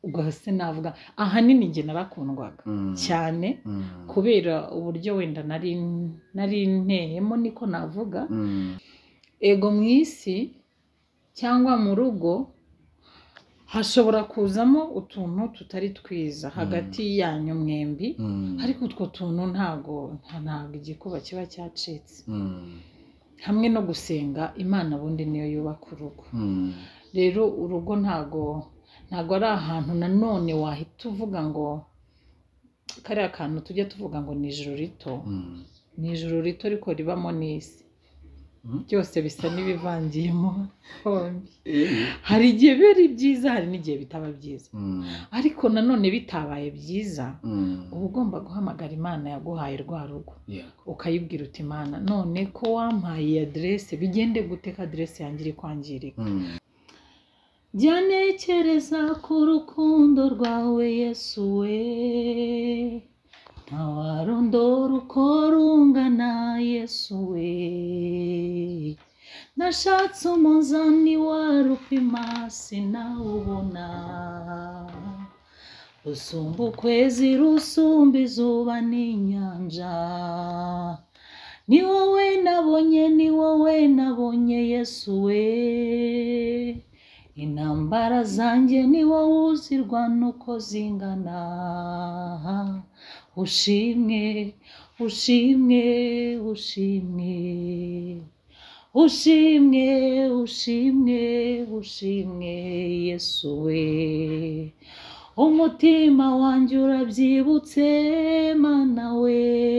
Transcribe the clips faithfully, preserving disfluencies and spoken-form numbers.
ubwo se navuga ahanini nge narakundwaga cyane kubera uburyo wenda nari nari nteyemo niko navuga ego mu isi cyangwa mu rugo hashobora kuzamo utuntu tutari twiza hagati yanyu mwembi ariko utwo tuntu ntago ntago igikuba kiba cyacitse hamwe no gusenga Imana bundi niyo yubaka urugo rero urugo ntago ntago ari ahantu nanone wahita uvuga ngo kariya kantu tujya tuvuga ngo ni ijuru rito ni ijuru rito ariko ribamo n'isi byose bisa n'ibivangiyemo hari igihe biri byiza hari n'igihe bitaba byiza ariko nanone bitabaye byiza uba ugomba guhamagara Imana yaguhaye rwa rugo ukayibwira uti Imana none ko wampaye adresse bigende gute ka adresse yanjye iri kwangirika jya ntekereza ku rukundo rwawe Yesu we ntawarondora uko rungana Yesu we nashatse umuzani warupima sinawubona rusumba ukwezi rusumba izuba n'inyanja ni wowe nabonye ni wowe nabonye Yesu we intambara zanjye ni wowe uzirwa nuko zingana ushimwe ushimwe ushimwe ushimwe ushimwe ushimwe Yesu we umutima wanjye urabyibutse Mana we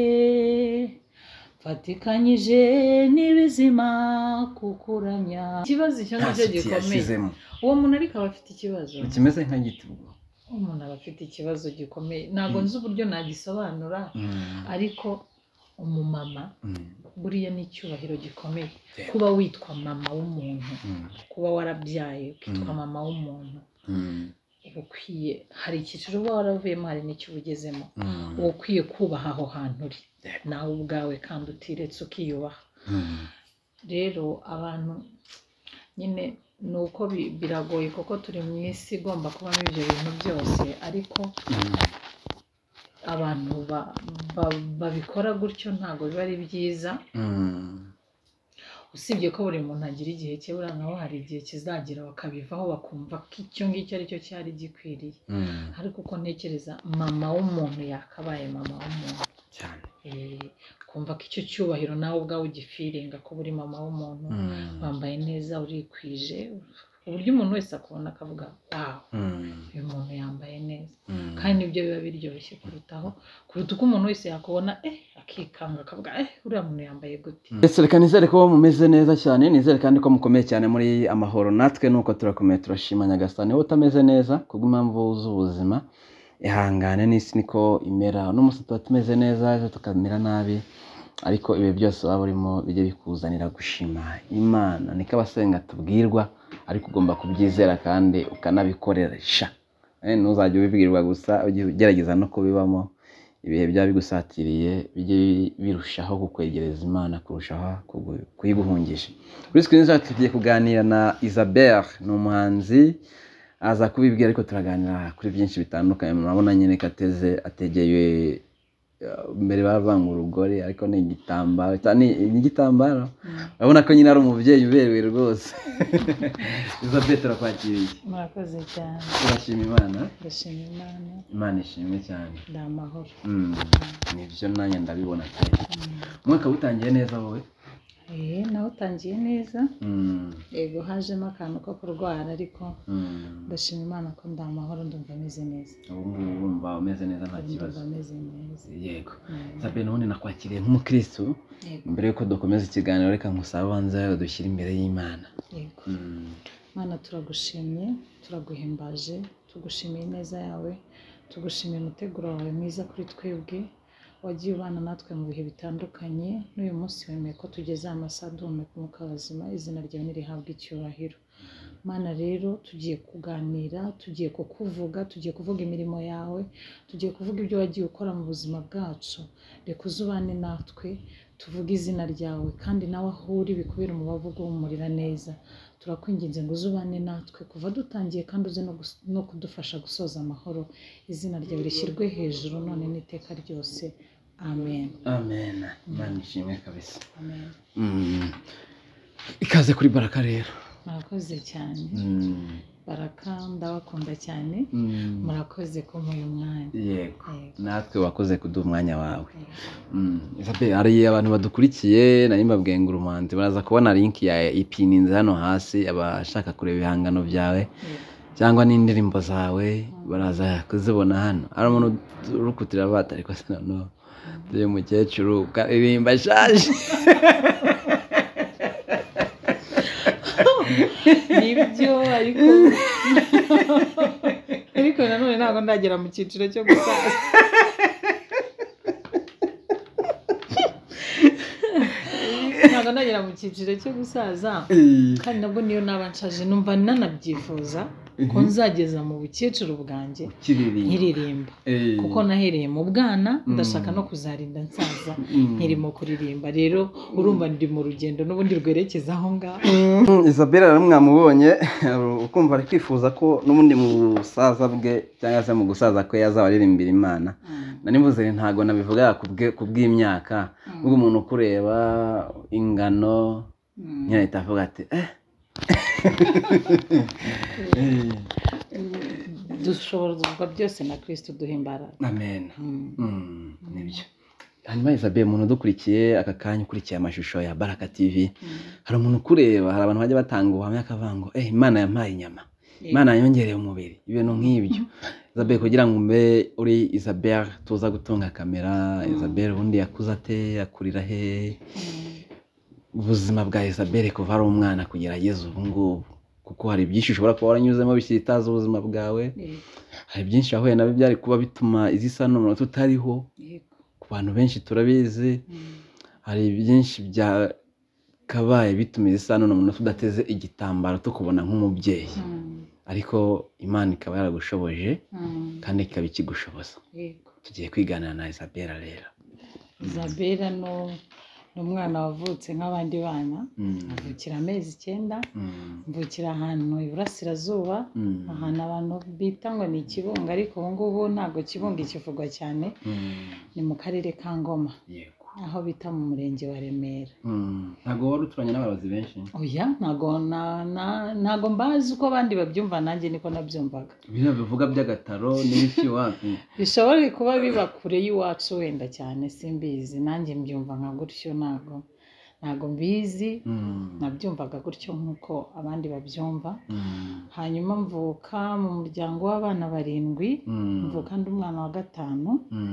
fatikanyije n'ibizima kukuramya ikibazo cyangwa cyo gikomeye uwo muntu ariko aba afite ikibazo kimeze nka giti umuntu aba afite ikibazo gikomeye ntabwo nzi uburyo nagisobanura ariko umumama buriya ni icyubahiro gikomeye kuba witwa mama w'umuntu kuba warabyaye ukitwa mama w'umuntu ukwiye hari icyiciro uba waravuyemo hari n'icyo ubugezemo uba ukwiye kubaha aho hantu uri nawe ubwawe kandi utiretse ukiyubaha rero abantu nyine ni uko biragoye kuko turi mu isi igomba kubamo ibyo bintu byose ariko abantu babikora gutyo ntabwo biba ari byiza usibye ko buri muntu agira igihe cye buriya naho hari igihe kizagira bakabivaho bakumva ko icyo ngicyo ari cyo cyari gikwiriye ariko uko ntekereza mama w'umuntu yakabaye mama w'umuntu cyane kumva ko icyo cyubahiro nawe ubwawe ugifiringa ko buri mama w'umuntu wambaye neza urikwije uburyo umuntu wese akubona akavuga wawu uyu muntu yambaye neza kandi nibyo biba biryoshye kurutaho kuruta uko umuntu wese yakubona eh akikanga akavuga eh uriya muntu yambaye gute ese reka nizere ko mumeze neza cyane nizere kandi ko mukomeye cyane muri amahoro natwe nuko turakomeye turashima Nyagasani wowe utameze neza kubw'impamvu z'ubuzima ihangane n'isi niko imera n'umunsi tuba tumeze neza ejo tukamera nabi ariko ibi byose waba urimo bijye bikuzanira gushima Imana niko abasenga tubwirwa ariko ugomba kubyizera kandi ukanabikoresha ntuzajye ubibwirwa gusa ugerageza no kubibamo ibihe byaba bigusatiriye bijye birushaho kukwegereza Imana kurushaho kuyiguhungisha kuri screen zacu tugiye kuganira na Isabelle ni umuhanzi aza kubibwira ariko turaganira kuri byinshi bitandukanye murabona nyine kateze ategeye mbere bavanga urugori ariko ni igitambaro ni igitambaro urabona ko nyine ari umubyeyi uberewe rwose Isabelle turakwakiriye murakoze cyane turashima Imana ndashima Imana Imana ishimwe cyane ndamahoro nibyo nanjye ndabibona pe umwaka utangiye neza wowe eh nawe utangiye neza yego hajemo akantu ko kurwara ariko ndashima Imana ko ndamahoro ndumva meze neza ubu urumva umeze neza nta kibazo ndumva meze neza yego Isabelle none nakwakiriye nk'umukristo mbere yuko dukomeza ikiganiro reka nkusaba banza dushyira imbere y'Imana yego Mana turagushimye turaguhimbaje tugushimiye neza yawe tugushimiye umuteguro wawe mwiza kuri twebwe wagiye ubana natwe mu bihe bitandukanye n'uyu munsi wemeye ko tugeze amasaha duhumeka umwuka w'abazima izina ryawe nirihabwe icyubahiro Mana rero tugiye kuganira tugiye kukuvuga tugiye kuvuga imirimo yawe tugiye kuvuga ibyo wagiye ukora mu buzima bwacu reka uzubane natwe tuvuge izina ryawe kandi nawe aho uri bikubera umubavu guhumurira neza turakwinginze ngo uzubane natwe kuva dutangiye kandi uze no kudufasha gusoza amahoro, izina ryawe rishyirwe hejuru none n'iteka ryose, amen. Amen. Imana ishimwe kabisa. Amen. Ikaze kuri Baraka rero. Murakoze cyane. Baraka ndabakunda cyane, murakoze kumuha uyu mwanya. Yego, natwe wakoze kuduha umwanya wawe. Isabelle, hari abantu badukurikiye nari mbabwiye ngo urumanzi baraza kubona link ya ipininze hano hasi, abashaka kureba ibihangano byawe cyangwa n'indirimbo zawe baraza kuzibona hano. Hari umuntu urukutira bata ariko se no uyu mukecuru karirimba ashaje. Nibyo ariko ariko nanone ntabwo ndagera mu cyiciro cyo gusaza. Ntabwo ndagera mu cyiciro cyo gusaza kandi nabwo niyo naba nshaje numva nanabyifuza ko nzageza mu bukecuru bwanjye nkiririmba, kuko nahereye mu bwana ndashaka no kuzarinda nsaza nkirimo kuririmba. Rero urumva ndi mu rugendo n'ubundi rwerekeza aho ngaho. Isabelle rero mwamubonye ukumva ari kwifuza ko n'ubundi mu busaza bwe cyangwa se mu gusaza kwe yazaba aririmbira Imana. Nani mvuze ntago nabivuga kubw'imyaka, ubwo umuntu kureba ingano nyine itavuga ati eh dushobozwa byose na Kristo duhimbara. Amen. Nibyo. Hanyuma Isabelle, umuntu dukurikiye aka kanya ukurikiye amashusho ya Baraka T V, hari umuntu kureba, hari abantu bajya batanga ubuhamya akavango eh Imana yampaye inyama, Imana yongereye umubiri, ibintu nk'ibyo. Isabelle, kugira ngo mbe uri Isabelle tuza gutunga kamera, Isabelle ubundi yakuze ate, yakurira he, ubuzima bwa Isabelle kuva ari umwana kugera ageze ubu ngubu, kuko hari byinshi ushobora kuba waranyuzemo bisitaza ubuzima bwawe, hari byinshi ahuye nabyo byari kuba bituma izisa n'umuntu tutariho, ku bantu benshi turabizi, hari byinshi bya kabaye bituma izisa n'umuntu tudateze igitambaro tukubona nk'umubyeyi, ariko Imana ikaba yaragushoboje kandi ikaba ikigushoboza. Tugiye kwiganira na Isabelle rero. Isabelle no n'umwana wavutse nk'abandi bana, avukira amezi icyenda, mvukira ahantu iburasirazuba, ahantu abantu bita ngo ni Kibungo, ariko ubu ngubu ntabwo Kibungo ikivugwa cyane, ni mu karere ka Ngoma, aho bita mu murenge wa Remera. Ntabwo wari uturanye n'abayobozi benshi? Oya, ntabwo ntabwo mbazi uko abandi babyumva, nanjye niko nabyumvaga. Bino bivuga by'agataro n'ibiki wapi? Bishobora kuba biba kure y'iwacu wenda cyane, simbizi, nanjye mbyumva nka gutyo, ntabwo ntabwo mbizi, nabyumvaga gutyo nk'uko abandi babyumva. Hanyuma mvuka mu muryango w'abana barindwi, mvuka ndi umwana wa gatanu,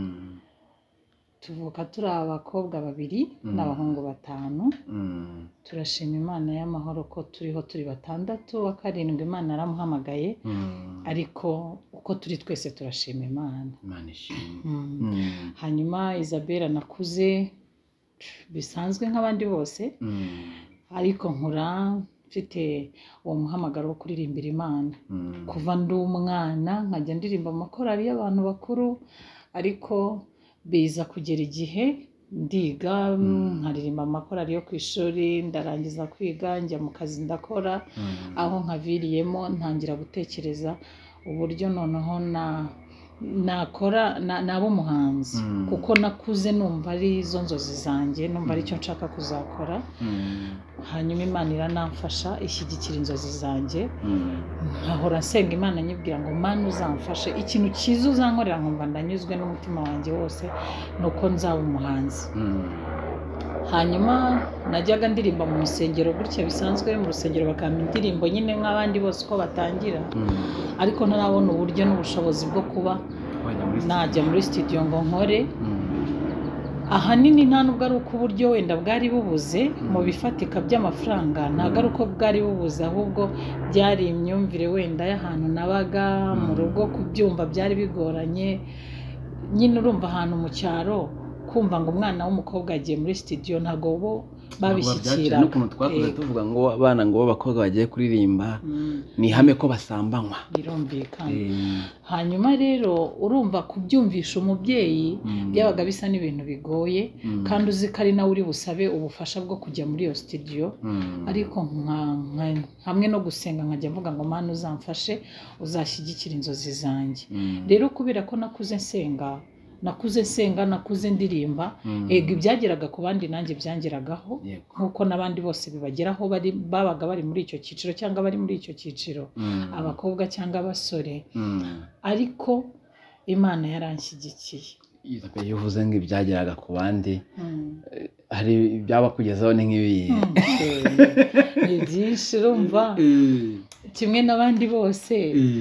tuvuka turi abakobwa babiri n'abahungu batanu. Turashima Imana y'amahoro ko turiho turi batandatu, wa karindwi Imana yaramuhamagaye, ariko uko turi twese turashima Imana. Imana ishimwe. Hanyuma Isabelle nakuze bisanzwe nk'abandi bose, ariko nkura mfite uwo muhamagaro wo kuririmbira Imana. Kuva ndi umwana nkajya ndirimba amakorali y'abantu bakuru, ariko biza kugera igihe ndiga nkaririmba amakorali yo ku ishuri, ndarangiza kwiga njya mu kazi ndakora, aho nkaviriyemo ntangira gutekereza uburyo noneho na nakora nabo umuhanzi, kuko nakuze numva ari izo nzozi zanjye, numva ari cyo nshaka kuzakora. Hanyuma Imana iranamfasha ishyigikira inzozi zanjye, nkahora nsenga Imana nyibwira ngo Mana uzamfashe, ikintu cyiza uzankorera nkumva ndanyuzwe n'umutima wanjye wose, nuko nzaba umuhanzi. Hanyuma najyaga ndirimba mu rusengero gutya bisanzwe, mu rusengero bakampa indirimbo nyine nk'abandi bose uko batangira, ariko ntarabona uburyo n'ubushobozi bwo kuba najya muri studio ngo nkore. Ahanini nta nubwo ari uko uburyo wenda bwari bubuze mu bifatika by'amafaranga, ntabwo ari uko bwari bubuze, ahubwo byari imyumvire wenda y'ahantu nabaga mu rugo, kubyumva byari bigoranye. Nyine urumva ahantu mu cyaro kumva ngo umwana w'umukobwa agiye muri studio, ntago bo babishyikira n'ukuntu twakoze tuvuga ngo abana ngo b'abakobwa bagiye kuririmba ni ihame ko basambanywa birumvikana. Hanyuma rero urumva kubyumvisha umubyeyi byabaga bisa n'ibintu bigoye, kandi uzi ko ari nawe uri busabe ubufasha bwo kujya muri iyo studio, ariko hamwe no gusenga nkajya mvuga ngo Mana uzamfashe uzashyigikira inzozi zanjye. Rero kubera ko nakuze nsenga nakuze nsenga nakuze ndirimba, ego ibyageraga ku bandi nanjye byangeragaho nkuko n'abandi bose bibageraho bari babaga bari muri icyo cyiciro cyangwa bari muri icyo cyiciro, abakobwa cyangwa abasore, ariko Imana yaranshyigikiye. Iyo uvuze ngo ibyageraga ku bandi hari byabakugezaho ni nk'ibi ni byinshi urumva, kimwe n'abandi bose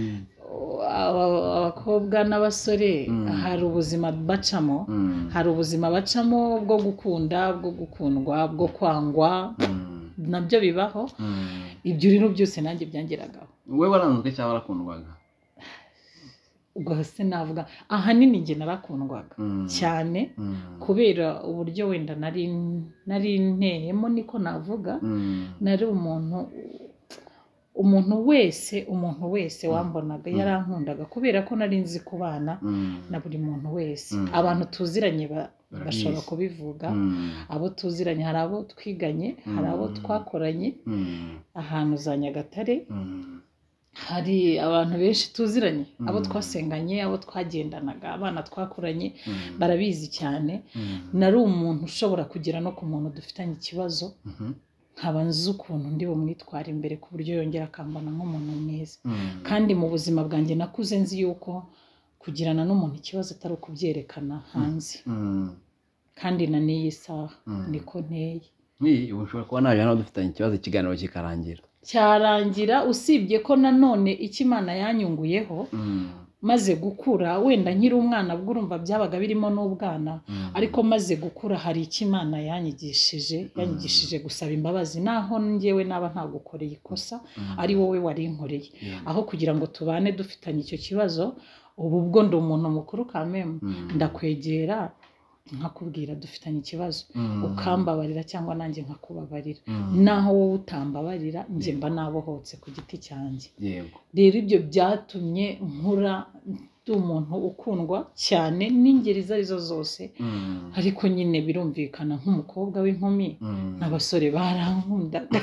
abakobwa n'abasore hari ubuzima bacamo, hari ubuzima bacamo bwo gukunda, bwo gukundwa, bwo kwangwa, nabyo bibaho. Ibyo rero byose nanjye byangeragaho. Wowe waranzwe cyangwa warakundwaga? Ubwo se navuga ahanini njye narakundwaga cyane, kubera uburyo wenda nari nari nteyemo, niko navuga. Nari umuntu umuntu wese umuntu wese wambonaga yarankundaga, kubera ko nari nzi kubana na buri muntu wese. Abantu tuziranye bashobora kubivuga, abo tuziranye, hari abo twiganye, hari abo twakoranye ahantu za Nyagatare, hari abantu benshi tuziranye, abo twasenganye, abo twagendanaga, abana twakoranye barabizi cyane. Nari umuntu ushobora kugera no ku muntu dufitanye ikibazo, nkaba nzi ukuntu ndi bumwitwara imbere ku buryo yongera akambana nk'umuntu mwiza. Kandi mu buzima bwanjye nakuze nzi yuko kugirana n'umuntu ikibazo atari ukubyerekana hanze, kandi na n'iyi saha niko nteye. Ubu ushobora kuba nawe hano dufitanye ikibazo ikiganiro kikarangira cyarangira, usibye ko nanone icyo Imana yanyunguyeho maze gukura, wenda nkiri umwana bwo urumva byabaga birimo n'ubwana, ariko maze gukura hari icyo Imana yanyigishije, yanyigishije gusaba imbabazi naho njyewe naba ntagukoreye ikosa, ari wowe warinkoreye. Aho kugira ngo tubane dufitanye icyo kibazo, ubu bwo ndi umuntu mukuru kameme, ndakwegera nkakubwira dufitanye ikibazo, ukambabarira cyangwa nanjye nkakubabarira. Naho wowe utambabarira njye mba nabohotse ku giti cyanjye. Rero ibyo byatumye nkura ndi umuntu ukundwa cyane n'ingeri izo arizo zose, ariko nyine birumvikana nk'umukobwa w'inkumi n'abasore barankundaga.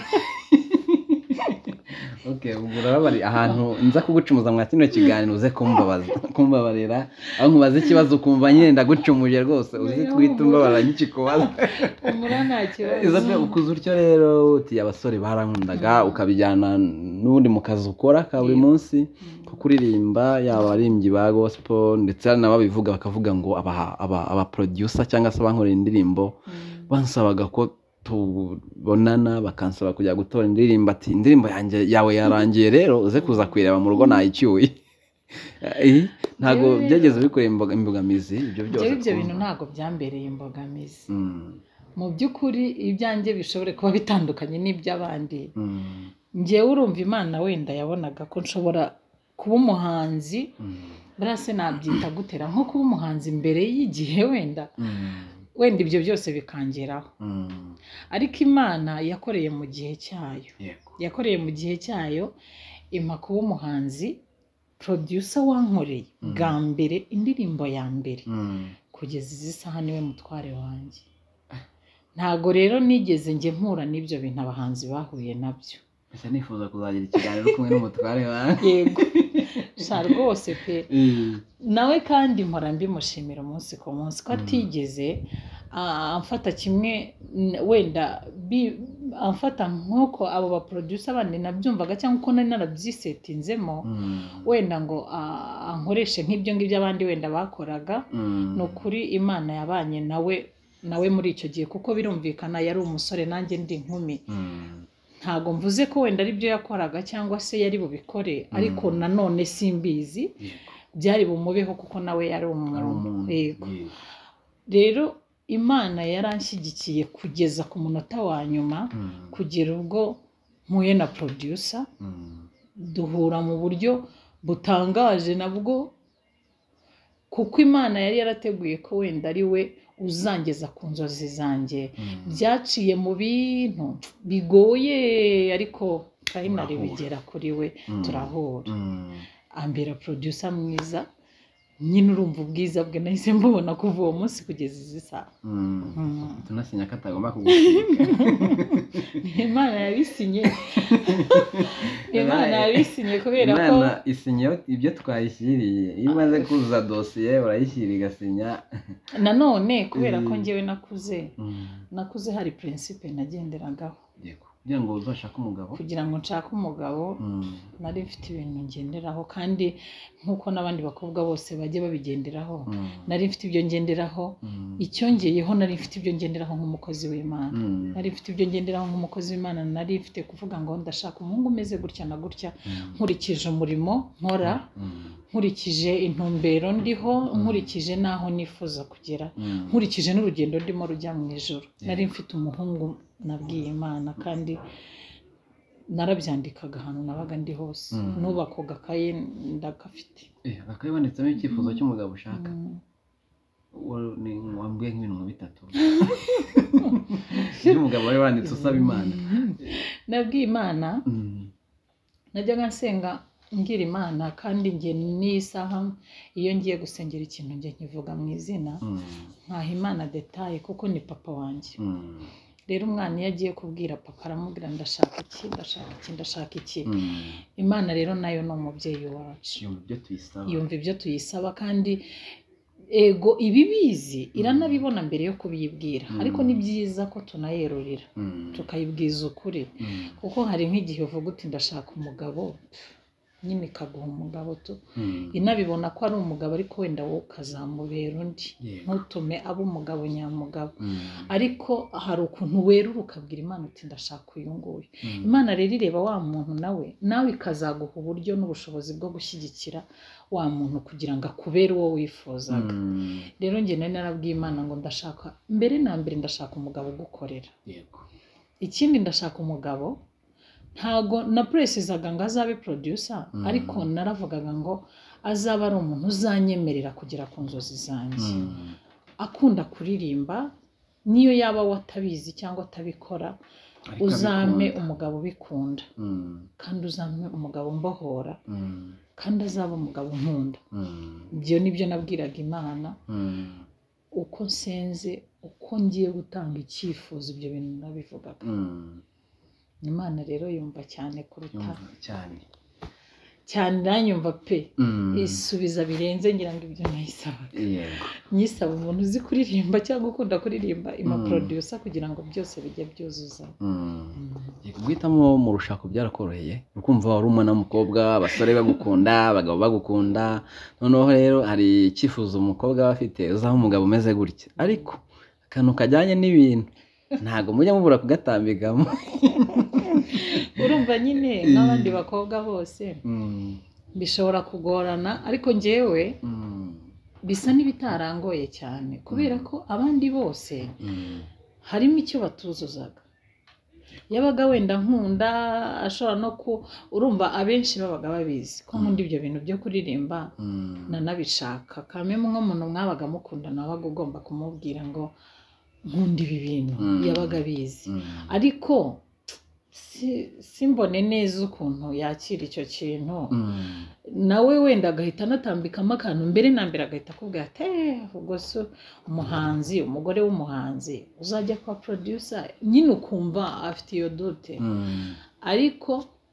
Okay, ubwo urabari ahantu nza kugucumuza mwa kino kiganiro uze kumbabaza kumbabarira, aho nkubaza ikibazo ukumva nyine ndagucumuje rwose, uzi twita umbabarira nk'ikikubaza. Umura nta kibazo. Izape ukuze utyo rero uti abasore barankundaga, ukabijyana n'undi mu kazi ukora ka buri munsi ko kuririmba, yaba abarimbyi ba gospel ndetse n'ababivuga bakavuga ngo aba aba aba producer cyangwa se abankorera indirimbo bansabaga ko tubonana, bakansaba kujya gutora indirimbo, ati indirimbo yanjye yawe yarangiye rero uze kuza kwireba mu rugo nayicyuye. Ntago byageze bikoreye imbogamizi ibyo byose? Ibyo bintu ntago byambereye imbogamizi. Mu by'ukuri ibyanjye bishobore kuba bitandukanye n'iby'abandi. Njyewe urumva Imana wenda yabonaga ko nshobora kuba umuhanzi, barase nabyita gutera nko kuba umuhanzi mbere y'igihe wenda wenda ibyo byose bikangeraho. Ariko Imana yakoreye mu gihe cyayo, yakoreye mu gihe cyayo impa kuba umuhanzi, producer wankoreye bwa mbere indirimbo ya mbere, kugeza izi saha niwe mutware wanjye. Ntago rero nigeze njye mpura n'ibyo bintu abahanzi bahuye nabyo. Ese nifuza kuzagira ikiganiro kumwe n'umutware wanjye. Yego sha rwose pe, nawe kandi mpora mbimushimira umunsi ku munsi ko atigeze amfata kimwe, wenda amfata nk'uko abo ba producer bandi nabyumvaga cyangwa uko nari narabyisetinzemo, wenda ngo ankoreshe nk'ibyo ngibyo abandi wenda bakoraga. Ni ukuri Imana yabanye nawe nawe muri icyo gihe, kuko birumvikana yari umusore nanjye ndi inkumi. Ntago mvuze ko wenda ari byo yakoraga cyangwa se yari bubikore, ariko nanone simbizi byari bumubeho kuko nawe yari umuntu. Yego rero Imana yaranshyigikiye kugeza ku munota wa nyuma, kugera ubwo mpuye na producer, duhura mu buryo butangaje nabwo, kuko Imana yari yarateguye ko wenda ari we uzangeza ku nzozi zanjye byaciye mu bintu bigoye ariko finally bigera kuri we turahura ambera producer mwiza nyine urumva ubwiza bwe nahise mbubona kuva uwo munsi kugeza izi saha tunasinya ko atagomba kugushika Imana yabisinye Imana yabisinye kubera ko Imana isinye ibyo twayishyiriye iyo umaze kuzuza dosiye urayishyira igasinya nanone kubera ko njyewe nakuze nakuze hari principe nagenderagaho yego kugira ngo uzashake umugabo kugira ngo nshake umugabo nari mfite ibintu ngenderaho kandi nkuko n'abandi bakobwa bose bajye babigenderaho nari mfite ibyo ngenderaho icyongeyeho nari mfite ibyo ngenderaho nk'umukozi w'Imana nari mfite ibyo ngenderaho nk'umukozi w'Imana nari mfite kuvuga ngo ndashaka umuhungu umeze gutya na gutya nkurikije umurimo nkora nkurikije intumbero ndiho nkurikije naho nifuza kugera nkurikije n'urugendo ndimo rujya mu ijuru nari mfite umuhungu nabwiye Imana kandi narabyandikaga ahantu nabaga ndi hose n'ubako gakaye ndakafite eh gakaye banditsemo icyifuzo cy'umugabo ushaka ni wambwiye nk'ibintu bitatu y'umugabo wari wanditse usaba Imana nabwiye Imana najyaga nsenga ngira Imana kandi nge n'isaha iyo ngiye gusengera ikintu nge nkivuga mu izina nkaha Imana detaye kuko ni papa wanjye rero umwana iyo agiye kubwira papa aramubwira ndashaka iki ndashaka iki ndashaka iki Imana rero nayo ni umubyeyi wacu yumva ibyo tuyisaba yumva ibyo tuyisaba kandi ego ibibizi iranabibona mbere yo kubiyibwira ariko ni byiza ko tunayerurira tukayibwiza ukuri kuko hari nk'igihe uvuga uti ndashaka umugabo nyine kaguha umugabo tu inabibona ko ari umugabo ariko wenda wowe ukazamubera undi ntutume aba umugabo nyamugabo ariko hari ukuntu werura ukabwira Imana uti ndashaka uyu nguyu Imana rero ireba wa muntu nawe nawe ikazaguha uburyo n'ubushobozi bwo gushyigikira wa muntu kugira ngo akubere uwo wifuzaga rero njye nari narabwiye Imana ngo ndashaka mbere na mbere ndashaka umugabo ugukorera yego ikindi ndashaka umugabo ntago na presizaga ngo azabe producer ariko naravugaga ngo azaba ari umuntu uzanyemerera kugera ku nzozi zanjye akunda kuririmba niyo yaba watabizi cyangwa atabikora uzame umugabo ubikunda kandi uzame umugabo mbohora kandi azaba umugabo nkunda ibyo nibyo nabwiraga Imana uko nsenze uko ngiye gutanga icyifuzo ibyo bintu nabivugaga Imana rero yumva cyane kuruta cyane cyane nanyumva pe isubiza birenze ngira ngo ibyo nayisaba yego nyisaba umuntu uzi kuririmba cyangwa ukunda kuririmba ima producer kugira ngo byose bijye byuzuza yego guhitamo mu rushako byarakoroheye ukumva wari umwana w'umukobwa abasore bagukunda abagabo bagukunda noneho rero hari icyifuzo umukobwa bafite uzaho umugabo umeze gutya ariko akantu kajyanye n'ibintu ntago mujya mubura kugatambigamo urumva nyine n'abandi bakobwa bose bishobora kugorana ariko njyewe bisa n'ibitarangoye cyane kubera ko abandi bose harimo icyo batuzuzaga yabaga wenda nkunda ashobora no ku urumva abenshi babaga babizi ko nkunda ibyo bintu byo kuririmba nanabishaka kamwe nk'umuntu mwabaga mukundana wabaga ugomba kumubwira ngo nkunda ibi bintu yabaga abizi ariko simbone neza ukuntu yakira icyo kintu nawe wenda agahita anatambikamo akantu mbere na mbere agahita akubwira ati ubwo se umuhanzi umugore w'umuhanzi uzajya kwa producer nyine ukumva afite iyo dote ariko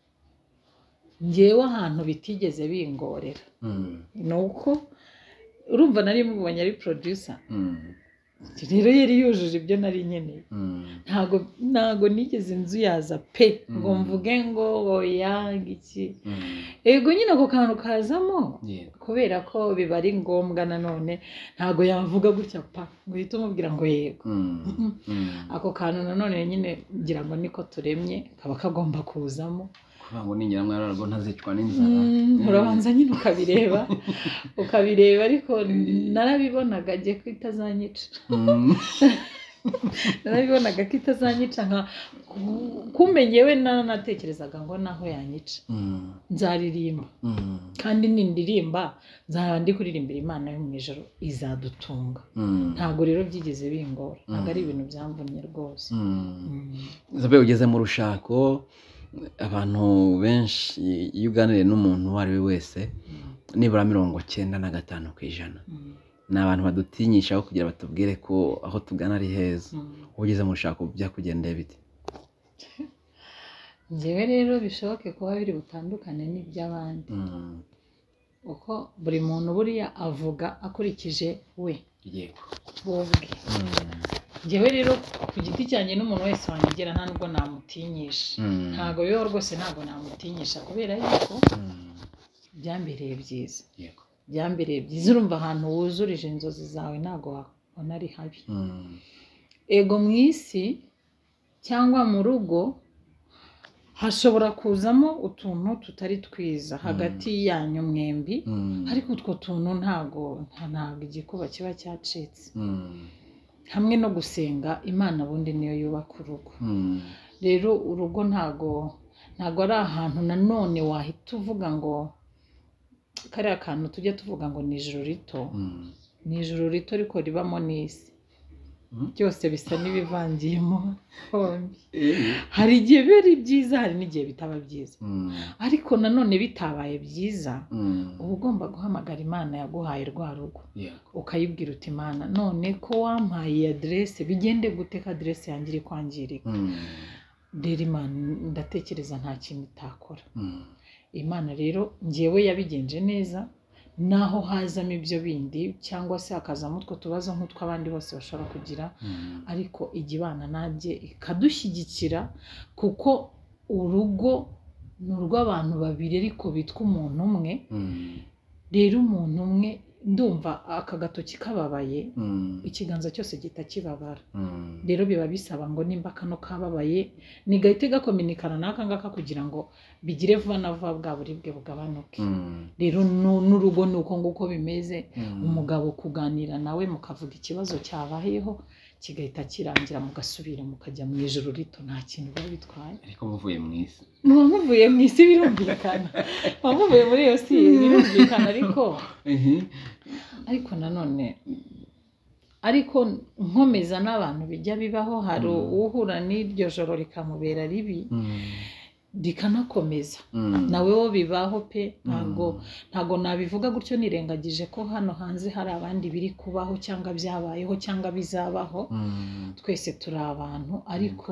njyewe ahantu bitigeze bingorera ni uko urumva nari mubonye ari producer rero yari yujuje ibyo nari nkeneye ntago ntago nigeze inzu yaza pe ngo mvuge ngo oya iki ego nyine ako kantu kazamo kubera ko biba ari ngombwa nanone ntago yavuga gutya pa ngo uhite umubwira ngo yego ako kantu nanone nyine ngira ngo niko turemye kaba kagomba kuzamo kuvuga ngo ningira mwarara ngo ntazicwa n'inzara urabanza nyine ukabireba ukabireba ariko narabibonaga agiye kwitazanyica narabibonaga ko itazanyica nka kumenyewe nanatekerezaga ngo naho yanyica nzaririmba kandi nindirimba nzaba ndi kuririmbira Imana yo mu ijoro izadutunga ntago rero byigeze bingora ntago ari ibintu byamvunye rwose. Zabe ugeze mu rushako abantu benshi iyo uganiriye n'umuntu uwo ari we wese nibura mirongo cyenda na gatanu ku ijana ni abantu badutinyishaho kugira batubwire ko aho tugana ari heza. Ugeze mu rushako byakugendeye bite? Njyewe rero bishoboke kuba biri butandukane n'iby'abandi uko buri muntu buriya avuga akurikije we yego ubwe. Njyewe rero ku giti cyanjye n'umuntu wese wanyegera nta nubwo namutinyisha ntago biho rwose ntago namutinyisha kubera yuko byambereye byiza yego byambereye byiza. Urumva ahantu wuzurije inzozi zawe ntago wabona ari habi. Ego mu isi cyangwa mu rugo hashobora kuzamo utuntu tutari twiza hagati yanyu mwembi ariko utwo tuntu ntago ntago igikuba kiba cyacitse. Hamwe no gusenga Imana bundi niyo yubaka urugo. Rero urugo ntago ntago ari ahantu nanone wahita uvuga ngo kariya kantu tujya tuvuga ngo ni ijuru rito ni ijuru rito ariko ribamo n'isi byose bisa n'ibivangiyemo hombi. Hari igihe biri byiza hari n'igihe bitaba byiza ariko nanone bitabaye byiza uba ugomba guhamagara Imana yaguhaye rwa rugo ukayibwira uti Imana none ko wampaye adresse bigende gute ko adresse yanjye iri kwangirika. Rero Imana ndatekereza nta kintu itakora. Imana rero njyewe yabigenje neza naho hazamo ibyo bindi cyangwa se hakazamo utwo tubazo nk'utwo abandi bose bashobora kugira ariko igibana nanjye ikadushyigikira kuko urugo ni urw'abantu babiri ariko bitwa umuntu umwe. Rero umuntu umwe ndumva aka gatoki kababaye ikiganza cyose gita kibabara. Rero biba bisaba ngo nimba kano kababaye nigahite gakominikana n'aka ngaka kugira ngo bigire vuba na vuba bwa buribwe bugabanuke. Rero n'urugo ni uko nguko bimeze. Umugabo kuganira nawe mukavuga ikibazo cyabayeho kigahita kirangira mugasubira mukajya mu ijuru rito nta kintu biba bitwaye. Ariko muvuye mu isi muba muvuye mu isi birumvikana muba muvuye muri iyo si birumvikana ariko ariko nanone ariko nkomeza n'abantu bijya bibaho hari uhura n'iryo joro rikamubera ribi rikanakomeza nawe wo bibaho pe ntago ntago nabivuga gutyo nirengagije ko hano hanze hari abandi biri kubaho cyangwa byabayeho cyangwa bizabaho. Twese turi abantu ariko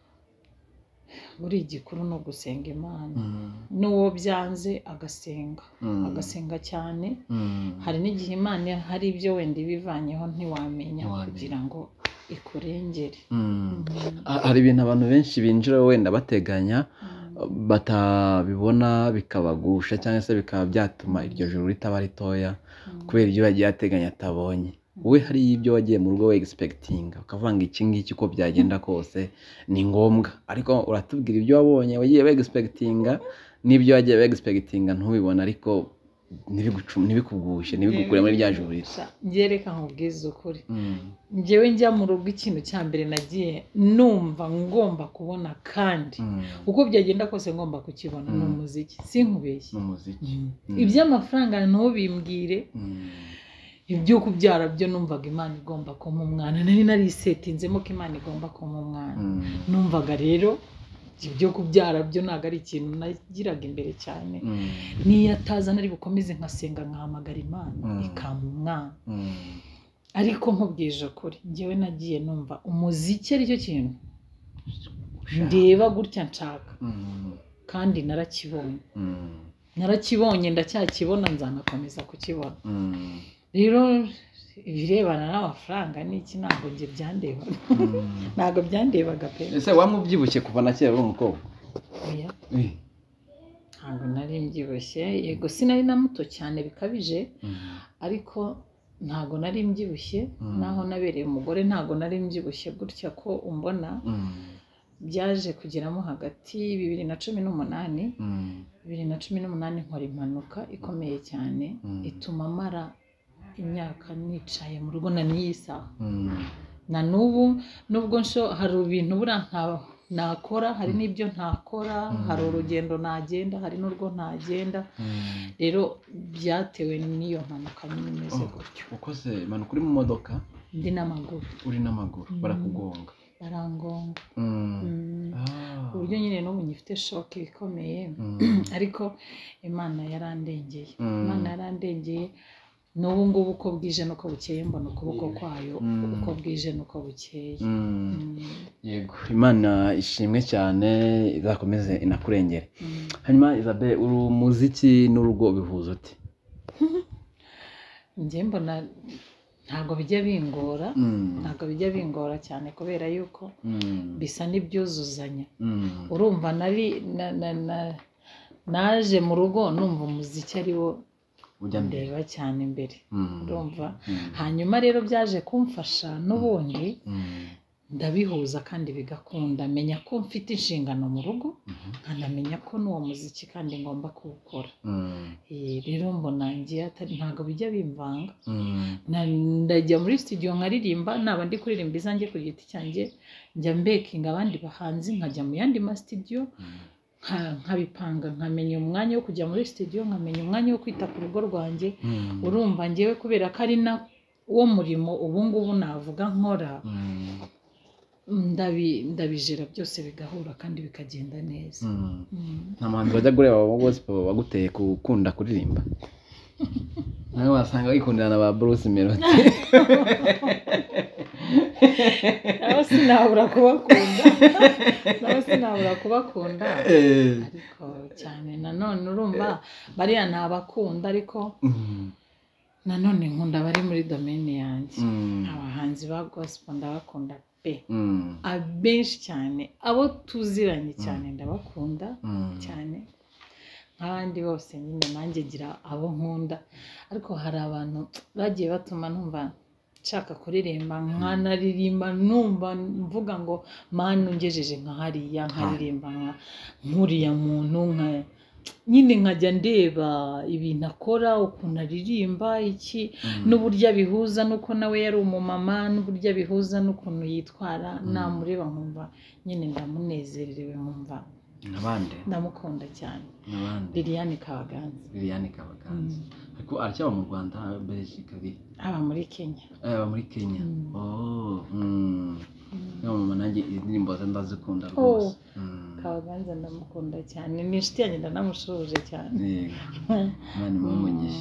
buri gikuru no gusenga Imana n'uwo byanze agasenga agasenga cyane. Hari n'igihe Imana hari ibyo wenda bivanyeho ntiwamenya kugira ngo ikurengere. Hari ibintu abantu benshi binjira wenda bateganya batabibona bikabagusha cyangwa se bikaba byatuma iryo juru ritaba ritoya kubera ibyo bagiye ateganya atabonye. Wowe hari ibyo wagiye mu rugo we expectinga ukavanga iki ngiki uko byagenda kose ni ngombwa ariko uratubwira ibyo wabonye wagiye we expectinga n'ibyo wagiye we expectinga ntubibona ariko ntibikugushe ntibigukure muri rya juru rito. Ngereka nkubwiza ukuri njyewe njya mu rugo ikintu cya mbere nagiye numva ngomba kubona kandi uko byagenda kose ngomba kukibona ni umuziki sinkubeshye. Iby'amafaranga ntubimbwire ibyo kubyara byo numvaga Imana igomba kumpa umwana nari narisetinzemo ko Imana igomba kumpa umwana. Numvaga rero ibyo kubyara byo ntago ari ikintu nagiraga imbere cyane. Niyo ataza nari bukomeze nkasenga nkahamagara Imana ikampa umwana. Ariko nkubwije ukuri njyewe nagiye numva umuziki ari cyo kintu ndeba gutya nshaka kandi narakibonye narakibonye ndacyakibona nzanakomeza kukibona. Rero ibirebana n'amafaranga n'iki ntabwo nge byandebaga ntabwo byandebaga pe. Ese wamubyibushye kuva na kera uri umukobwa? Oya ntabwo nari mbyibushye yego sinari na muto cyane bikabije ariko ntabwo nari mbyibushye naho nabereye umugore ntabwo nari mbyibushye gutya ko umbona. Byaje kugeramo hagati bibiri na cumi n'umunani bibiri na cumi n'umunani nkora impanuka ikomeye cyane ituma mara imyaka nicaye mu rugo na n'iyi saha na n'ubu nubwo nsho hari ibintu bura nta nakora hari n'ibyo ntakora hari urugendo nagenda hari n'urwo ntagenda rero byatewe n'iyo mpanuka nyine imeze gutyo. Ukoze impanuka uri mu modoka? Ndi n'amaguru. Uri n'amaguru barakugonga? Barangonga. Uburyo nyine n'ubu nyifite shock ikomeye ariko Imana yarandengeye. Imana yarandengeye n'ubu ngubu uko bwije nuko bukeye mbona ukuboko kwayo uko bwije nuko bukeye. Yego Imana ishimwe cyane izakomeze inakurengere. Hanyuma Isabelle uri umuziki n'urugo bihuza ute? Njye mbona ntabwo bijya bingora ntabwo bijya bingora cyane kubera yuko bisa n'ibyuzuzanya. Urumva nari naje mu rugo numva umuziki ari wo ndeba cyane imbere urumva hanyuma rero byaje kumfasha n'ubundi ndabihuza kandi bigakunda menya ko mfite inshingano mu rugo nkanamenya ko n'uwo muziki kandi ngomba kuwukora. Rero mbona ngiye atari ntabwo bijya bimvanga ndajya muri studio nkaririmba naba ndi kuririmba izanjye ku giti cyanjye njya mbekinga abandi bahanzi nkajya mu yandi ma studio nkabipanga nkamenya umwanya wo kujya muri studio nkamenya umwanya wo kwita ku rugo rwanjye. Urumva ngewe kubera ko ari na wo murimo ubu ngubu navuga nkora ndabijera byose bigahura kandi bikagenda neza. Nta muhanzi wajya kureba abo bose baguteye gukunda kuririmba? Nawe wasanga wikundana na ba Bruce Melody. Nawe sinabura kubakunda nawe sinabura kubakunda ariko cyane nanone urumva bariya ntabakunda ariko nanone nkunda bari muri domaine yanjye. Abahanzi ba gospel ndabakunda pe abenshi cyane abo tuziranye cyane ndabakunda cyane nk'abandi bose nyine nanjye ngira abo nkunda ariko hari abantu bagiye batuma numva nshaka kuririmba nkanaririmba numva mvuga ngo mana ungejeje nka hariya nkaririmba nk'uriya muntu nka nyine nkajya ndeba ibintu akora ukuntu aririmba iki n'uburyo abihuza nuko nawe yari umumama n'uburyo abihuza n'ukuntu yitwara namureba nkumva nyine ndamunezerewe nkumva nabande ndamukunda cyane. Liliane Kabaganza. Liliane Kabaganza ariko aracyaba mu Rwanda Belgique biri aba muri Kenya. aba muri Kenya. Oh no mama nanjye indirimbo ze ndazikunda rwose. Kabaganza ndamukunda cyane ni inshuti yanjye ndanamushuje cyane. Mani mumugisha.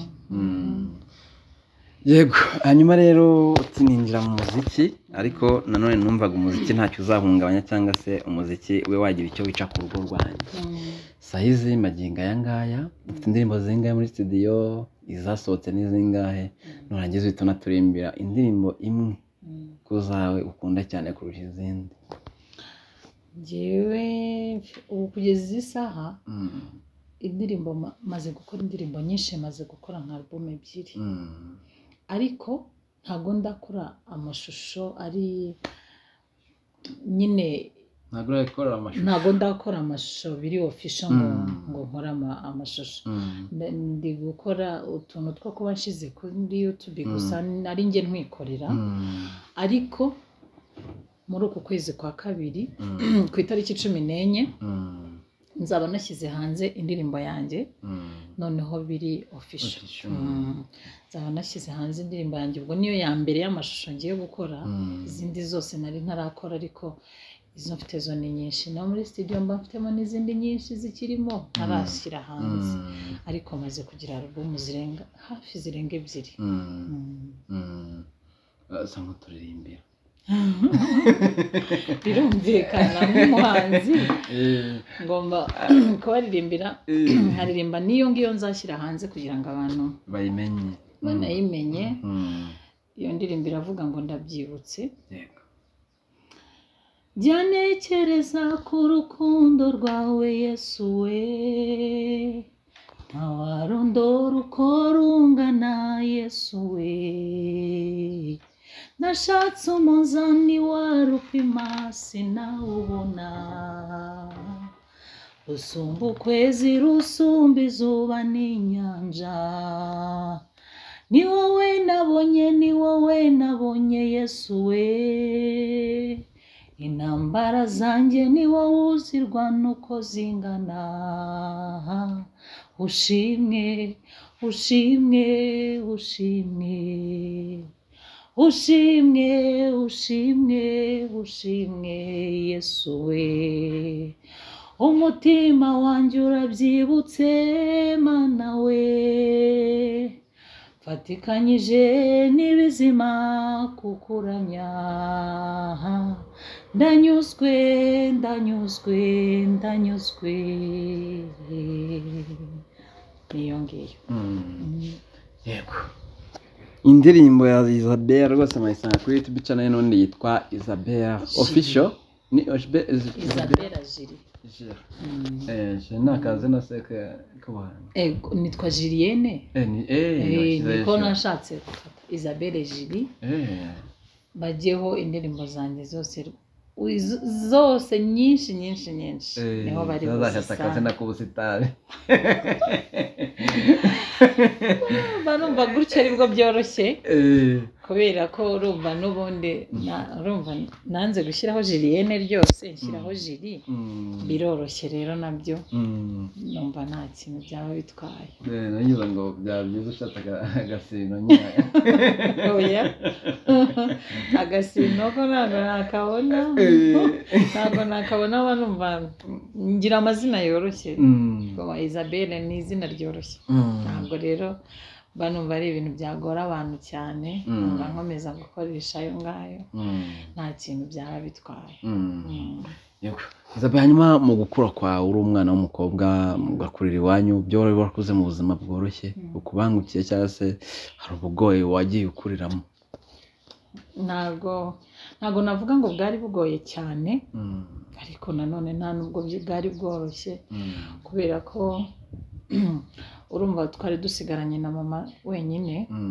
Yego hanyuma rero utininjira mu muziki ariko nanone numvaga umuziki ntacyo uzahungabanya cyangwa se umuziki we wagira icyo wica ku rugo rwanjye. Sahizi maginga aya ngaya ufite indirimbo zingahe muri studio izasohotse n'izingahe nurangiza uhita unaturimbira indirimbo imwe kuzawe ukunda cyane kurusha izindi? Njyewe ubu kugeza izi saha indirimbo maze gukora indirimbo nyinshi maze gukora nka album ebyiri ariko ntago ndakora amashusho ari nyine ntago ndakora amashusho ntago ndakora amashusho biri official ngo ngo nkora amashusho ndi gukora utuntu two kuba nshize kuri YouTube gusa ari nge ntwikorera ariko muri uku kwezi kwa kabiri ku itariki cumi n'enye nzaba nashyize hanze indirimbo yanjye noneho biri official. Nzaba nashyize hanze indirimbo yanjye ubwo niyo ya mbere y'amashusho ngiye gukora izindi zose nari ntarakora ariko izo mfite zo ni nyinshi no muri studio mba mfitemo n'izindi nyinshi zikirimo ntarashyira hanze ariko maze kugira album zirenga hafi zirenga ebyiri. Asa nk'uturirimbira birumvikana nk'umuhanzi ngomba kubaririmbira nkaririmba niyo ngiyo nzashyira hanze kugira ngo abantu bayimenye banayimenye. Iyo ndirimbo iravuga ngo ndabyibutse. Jya ntekereza ku rukundo rwawe Yesu we ntawarondora uko rungana Yesu we nashatse umuzani warupima sinawubona rusumba ukwezi rusumba izuba n'inyanja ni wowe nabonye ni wowe nabonye Yesu we zanjye ni wowe uzirwa nuko zingana ushimwe ushimwe ushimwe ushimwe ushimwe ushimwe Yesu we umutima wanjye urabyibutse mana we fatikanyije n'ibizima kukuramya ndanyuzwe ndanyuzwe ndanyuzwe niyo ngiyo yego indirimbo ya Isabelle rwose mayisanga kuri YouTube channel n'undi yitwa Isabelle official ni Isabelle Jiri eh je nakaze na seke kubana eh nitwa Julienne eh ni eh niko nashatse gufata Isabelle Jiri eh bagiyeho indirimbo zanjye zose zose nyinshi nyinshi nyinshi niho bari bazashaka na kubusitari barumva gutyo aribwo byoroshye kubera ko urumva n'ubundi urumva nanze gushyiraho Julienne ryose nshyiraho Jiri biroroshye rero nabyo numva nta kintu byaba bitwaye nanyuze ngo byabyiza ushaka agasino nyine oya agasino ko ntabwo nakabona ntabwo nakabona banumva ngira amazina yoroshye Isabelle ni izina ryoroshye ntabwo rero banumva ari ibintu byagora abantu cyane numva nkomeza gukoresha ayo ngayo nta kintu byaba bitwaye yego Isabelle hanyuma mu gukura kwawe uri umwana w'umukobwa mugakurira iwanyu byo wari warakuze mu buzima bworoshye ukubangukiye cyangwa se hari ubugoye wagiye ukuriramo ntabwo ntabwo navuga ngo bwari bugoye cyane ariko nanone nta nubwo bwari bworoshye kubera ko urumva twari dusigaranye na mama wenyine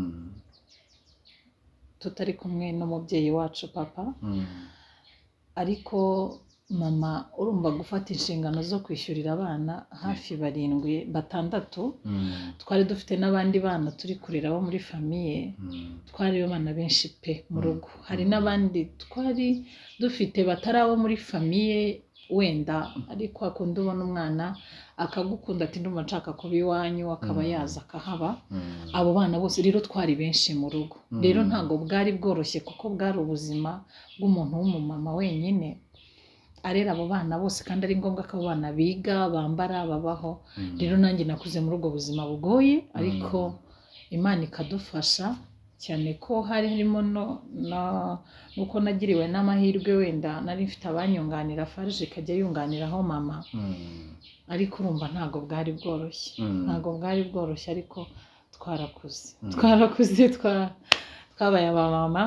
tutari kumwe n'umubyeyi wacu papa ariko mama urumva gufata inshingano zo kwishyurira abana hafi barindwi batandatu twari dufite n'abandi bana turi kurera bo muri famiye twari abana benshi pe mu rugo hari n'abandi twari dufite batari abo muri famiye wenda ariko akunda ubona umwana akagukunda ati ndumva nshaka kuba iwanyu akaba yaza akahaba abo bana bose rero twari benshi mu rugo rero ntabwo bwari bworoshye kuko bwari ubuzima bw'umuntu w'umumama wenyine arera abo bana bose kandi ari ngombwa ko abo bana biga bambara babaho rero nanjye nakuze muri ubwo buzima bugoye ariko Imana ikadufasha cyane ko hari harimo no nuko nagiriwe n'amahirwe wenda nari mfite abanyunganira farije ikajya yunganiraho mama ariko urumva ntabwo bwari bworoshye ntabwo bwari bworoshye ariko twarakuze twarakuze twabaye abamama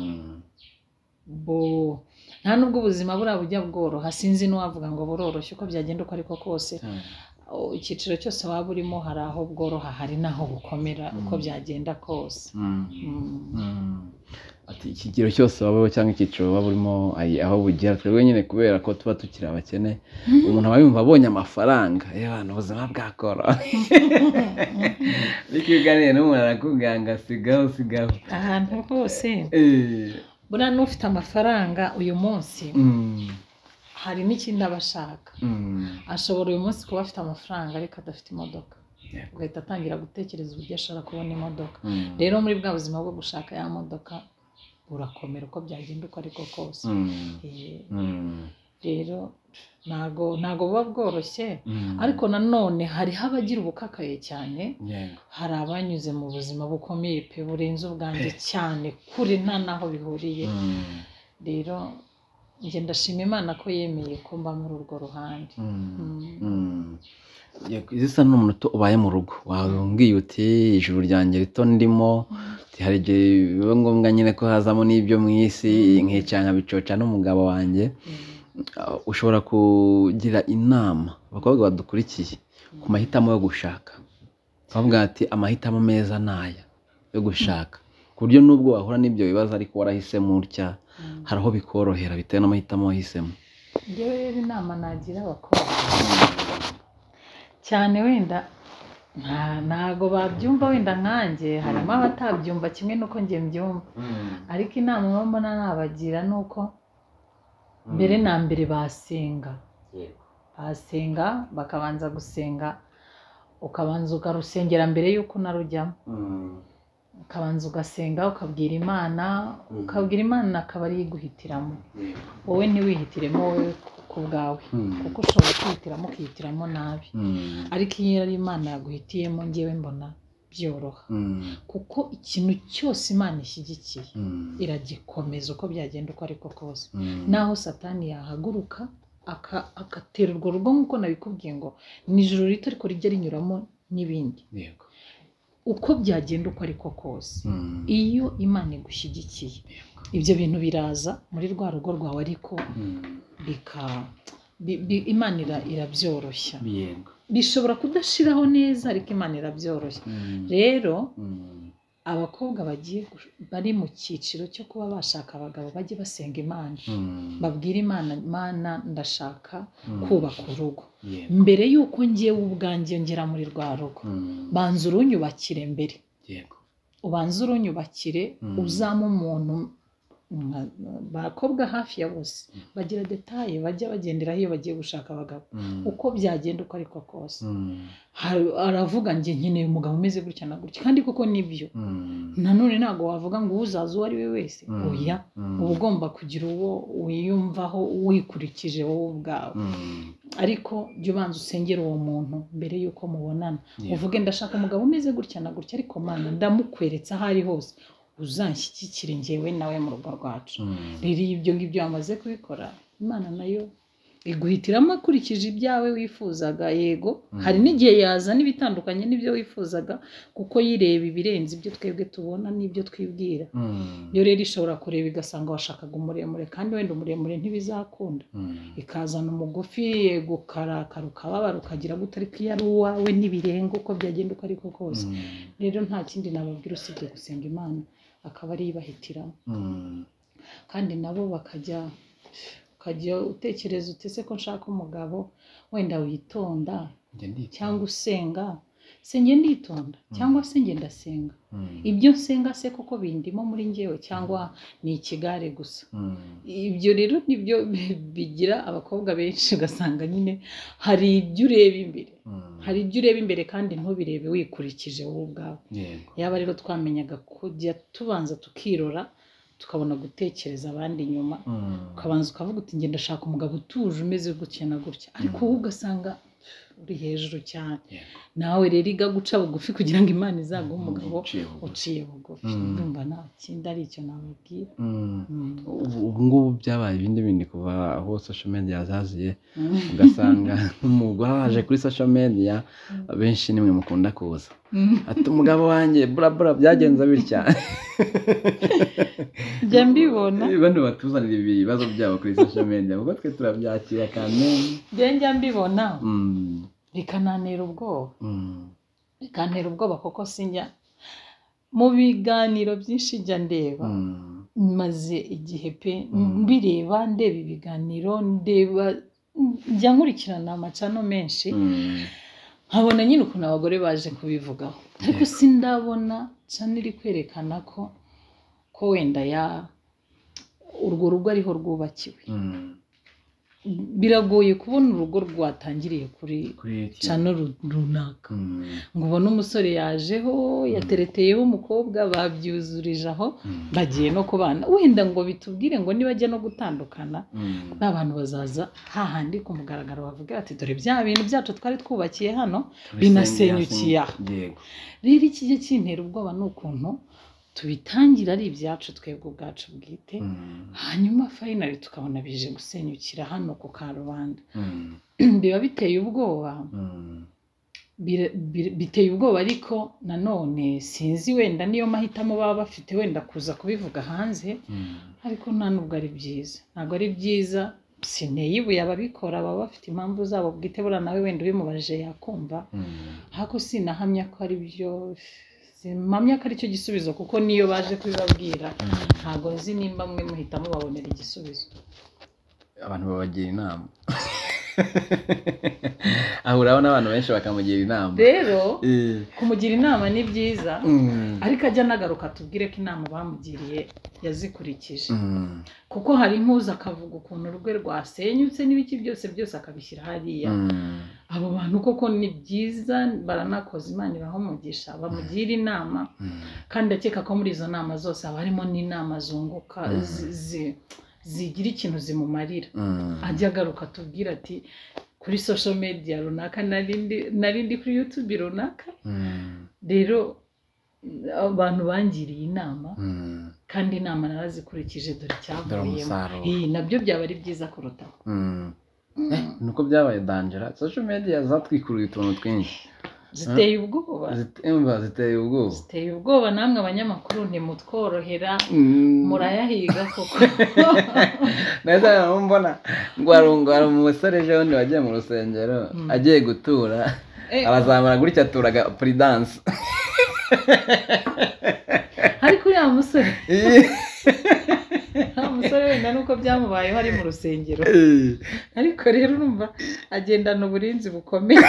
bo nta nubwo ubuzima buriya bujya bworoha sinzi n'uwavuga ngo buroroshye uko byagenda uko ariko kose icyiciro cyose waba urimo hari aho bworoha hari n'aho bukomera uko byagenda kose ati ikigero cyose wabaho cyangwa icyiciro waba urimo aho bugera twebwe nyine kubera ko tuba tukiri abakene umuntu aba yumva abonye amafaranga y'abantu ubuzima bwakoroha ariko iyo uganiriye n'umuntu arakuganga sigaho sigaho ahantu hose buriya n'ufite amafaranga uyu munsi hari n'ikindi aba ashaka ashobora uyu munsi kuba afite amafaranga ariko adafite imodoka ugahita atangira gutekereza uburyo ashobora kubona imodoka rero muri bwa buzima bwo gushaka ya modoka burakomera uko byagenda uko ariko kose rero ntago ntago buba bworoshye ariko nanone hariho abagira ubukakaye cyane hari abanyuze mu buzima bukomeye pe burenze ubwanjye cyane kuri nta naho bihuriye rero njye ndashima Imana ko yemeye ko mba muri urwo ruhande izisa n'umuntu ubaye mu rugo wabwiye uti ijuru ryanjye rito ndimo hari igihe biba ngombwa nyine ko hazamo n'ibyo mu isi nkicanga bicoca n'umugabo wanjye ushobora kugira inama abakobwa badukurikiye ku mahitamo yo gushaka bavuga ati amahitamo meza naya yo gushaka ku buryo nubwo wahura n'ibyo bibazo ariko warahisemo utya hari aho bikorohera bitewe n'amahitamo wahisemo njyewe rero inama nagira abakobwa cyane wenda ntago babyumva wenda nkanjye harimo abatabyumva kimwe nuko njye mbyumva ariko inama mbona nabagira nuko mbere na mbere basenga basenga bakabanza gusenga ukabanza ukarusengera mbere yuko narujyamo ukabanza ugasenga ukabwira Imana ukabwira Imana akaba ari iguhitiramo wowe ntiwihitiremo wowe ku bwawe kuko ushobora kwihitiramo ukihitiramo nabi ariko iyo ari Imana yaguhitiyemo ngewe mbona byoroha kuko ikintu cyose Imana ishyigikiye iragikomeza uko byagenda uko ariko kose naho Satani yahaguruka akatera urwo rugo nk'uko nabikubwiye ngo nijoro rito ariko rijya rinyuramo n'ibindi uko byagenda uko ariko kose iyo Imana igushyigikiye ibyo bintu biraza muri rwa rugo rwawe ariko bika Imana irabyoroshya bishobora kudashiraho neza ariko Imana irabyoroshya rero abakobwa bagiye bari mu cyiciro cyo kuba bashaka abagabo bajye basenga Imana babwira Imana Imana ndashaka kubaka urugo mbere yuko ngiyewe ubwanjye ngera muri rwa rugo banza urunyubakire mbere ubanza urunyubakire uzamo umuntu bakobwa hafi ya bose bagira detaye bajya bagenderaho iyo bagiye gushaka abagabo uko byagenda uko ariko kose aravuga nge nkeneye umugabo umeze gutya na gutya kandi koko nibyo nanone ntabwo wavuga ngo uzaza uwo ari we wese oya uba ugomba kugira uwo wiyumvaho wikurikije wowe ubwawe ariko jya ubanza usengera uwo muntu mbere yuko mubonana uvuge ndashaka umugabo umeze gutya na gutya ariko Mana ndamukweretse aho ari hose uzanshyigikire ngewe nawe mu rugo rwacu rero ibyo ngibyo wamaze kubikora Imana nayo iguhitiramo akurikije ibyawe wifuzaga yego hari n'igihe yazana ibitandukanye n'ibyo wifuzaga kuko yireba ibirenze ibyo twebwe tubona n'ibyo twibwira yo rero ishobora kureba igasanga washakaga umuremure kandi wenda umuremure ntibizakunda ikazana umugufi gukarakara ukababara ukagira gute ariko iyo ari uwawe n'ibirenga uko byagenda uko ariko kose rero nta kindi nababwira usibye gusenga Imana akaba ari ibahitiramo kandi nabo bakajya ukajya utekereza utese ko nshaka umugabo wenda witonda cyangwa usenga se nge nditonda cyangwa se nge ndasenga ibyo nsenga se koko bindimo muri ngewe cyangwa ni ikigare gusa ibyo rero nibyo bigira abakobwa benshi ugasanga nyine hari ibyo ureba imbere hari ibyo ureba imbere kandi ntubirebe wikurikije wowe ubwawe yaba rero twamenyaga kujya tubanza tukirora tukabona gutekereza abandi nyuma ukabanza ukavuga uti ngenda ndashaka umugabo utuje umeze gutya na gutya ariko wowe ugasanga uri hejuru cyane nawe rero iga guca bugufi kugira ngo Imana izaguhe umugabo uciye bugufi ndumva nta kindi ari icyo nababwira ubu ngubu byabaye ibindi bindi kuva aho social media yazaziye ugasanga umugore waje kuri social media benshi nimwe mukunda kuza ati umugabo wanjye bura bura byagenze bitya njya mbibona bano batuzanira ibibazo byabo kuri social media ubwo twe turabyakira kandi njya mbibona bikanantera ubwoba bikantera ubwoba kuko sinjya mu biganiro byinshi njya ndeba maze igihe pe mbireba ndeba ibiganiro ndeba njya nkurikirana amacano menshi nkabona nyine ukuntu abagore baje kubivugaho ariko sindabona cyane iri kwerekana ko ko wenda ya urwo rugo ariho rwubakiwe biragoye kubona urugo rwatangiriye kuri cano runaka ngo ubone umusore yajeho yatereteyeho umukobwa babyuzurije aho bagiye no kubana wenda ngo bitubwire ngo nibajya no gutandukana n'abantu bazaza hahandi ku mugaragaro bavuga ati dore bya bintu byacu twari twubakiye hano binasenyukiye aha rero ikijye kintera ubwoba ni ukuntu tubitangira ari ibyacu twebwe ubwacu bwite hanyuma finally tukabona bije gusenyukira hano ku karubanda biba biteye ubwoba biteye ubwoba ariko nanone sinzi wenda niyo mahitamo baba bafite wenda kuza kubivuga hanze ariko nta nubwo ari byiza ntabwo ari byiza sineye ibuye ababikora baba bafite impamvu zabo bwite buriya nawe wenda ubimubaje yakumva ariko sinahamya ko ari byo mpamya ko aricyo gisubizo kuko niyo baje kubibabwira ntabwo nzi nimba mwe muhitamo babonera igisubizo abantu babagira inama ahuraho n'abantu benshi bakamugira inama rero kumugira inama ni byiza ariko ajya nagaruka atubwire ko inama bamugiriye yazikurikije kuko hari impuza akavuga ukuntu urwe rwasenyutse n'ibiki byose byose akabishyira hariya abo bantu koko ni byiza baranakoze Imana ibaho umugisha bamugira inama kandi akeka ko muri izo nama zose haba harimo n'inama zunguka zigira ikintu zimumarira ajya agaruka atubwira ati kuri social media runaka narindi kuri YouTube runaka rero abantu bangiriye inama kandi inama narazikurikije dore cyavuyemo nabyo byaba ari byiza kurutaho nuko byabaye dangerous social media zatwikuruye utuntu twinshi ziteye ubwoba ziteye ubwoba ziteye ubwoba namwe abanyamakuru ntimutworohera murayahiga koko neza mbona ngo arungara mu musore ejo bundi wagiye mu rusengero agiye gutura arazamara gutya aturaga prudence ariko ya musore nta musore wenda nuko byamubayeho ari mu rusengero ariko rero urumva agendana uburinzi bukomeye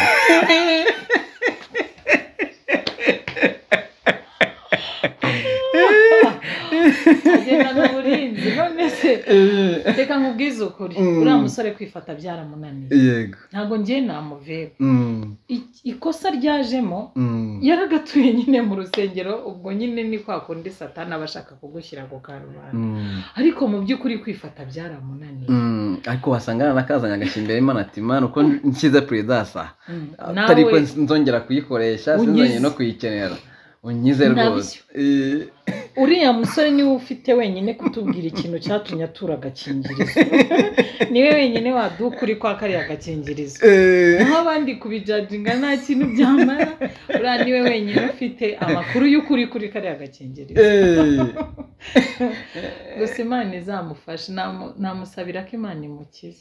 agendana uburinzi none se reka nkubwize ukuri uriya musore kwifata byaramunaniye yego ntabwo ngiye namuvera ikosa ryajemo yaragatuye nyine mu rusengero ubwo nyine ni kwa kundi satani aba ashaka kugushyira ku karubanda ariko mu by'ukuri kwifata byaramunaniye ariko wasangana nakazanya agashimbere Imana ati Imana uko nshyize prudence atari ko nzongera kuyikoresha sinzanye no kuyikenera unyize rwose uriya musore niwe ufite wenyine kutubwira ikintu cyatumye atura agakingirizo niwe wenyine waduka uri kwa kariya agakingirizo naho abandi kubijajinga nta kintu byamara uriya niwe wenyine ufite amakuru y'ukuri kuri kariya agakingirizo gusa Imana izamufashe namusabira ko Imana imukiza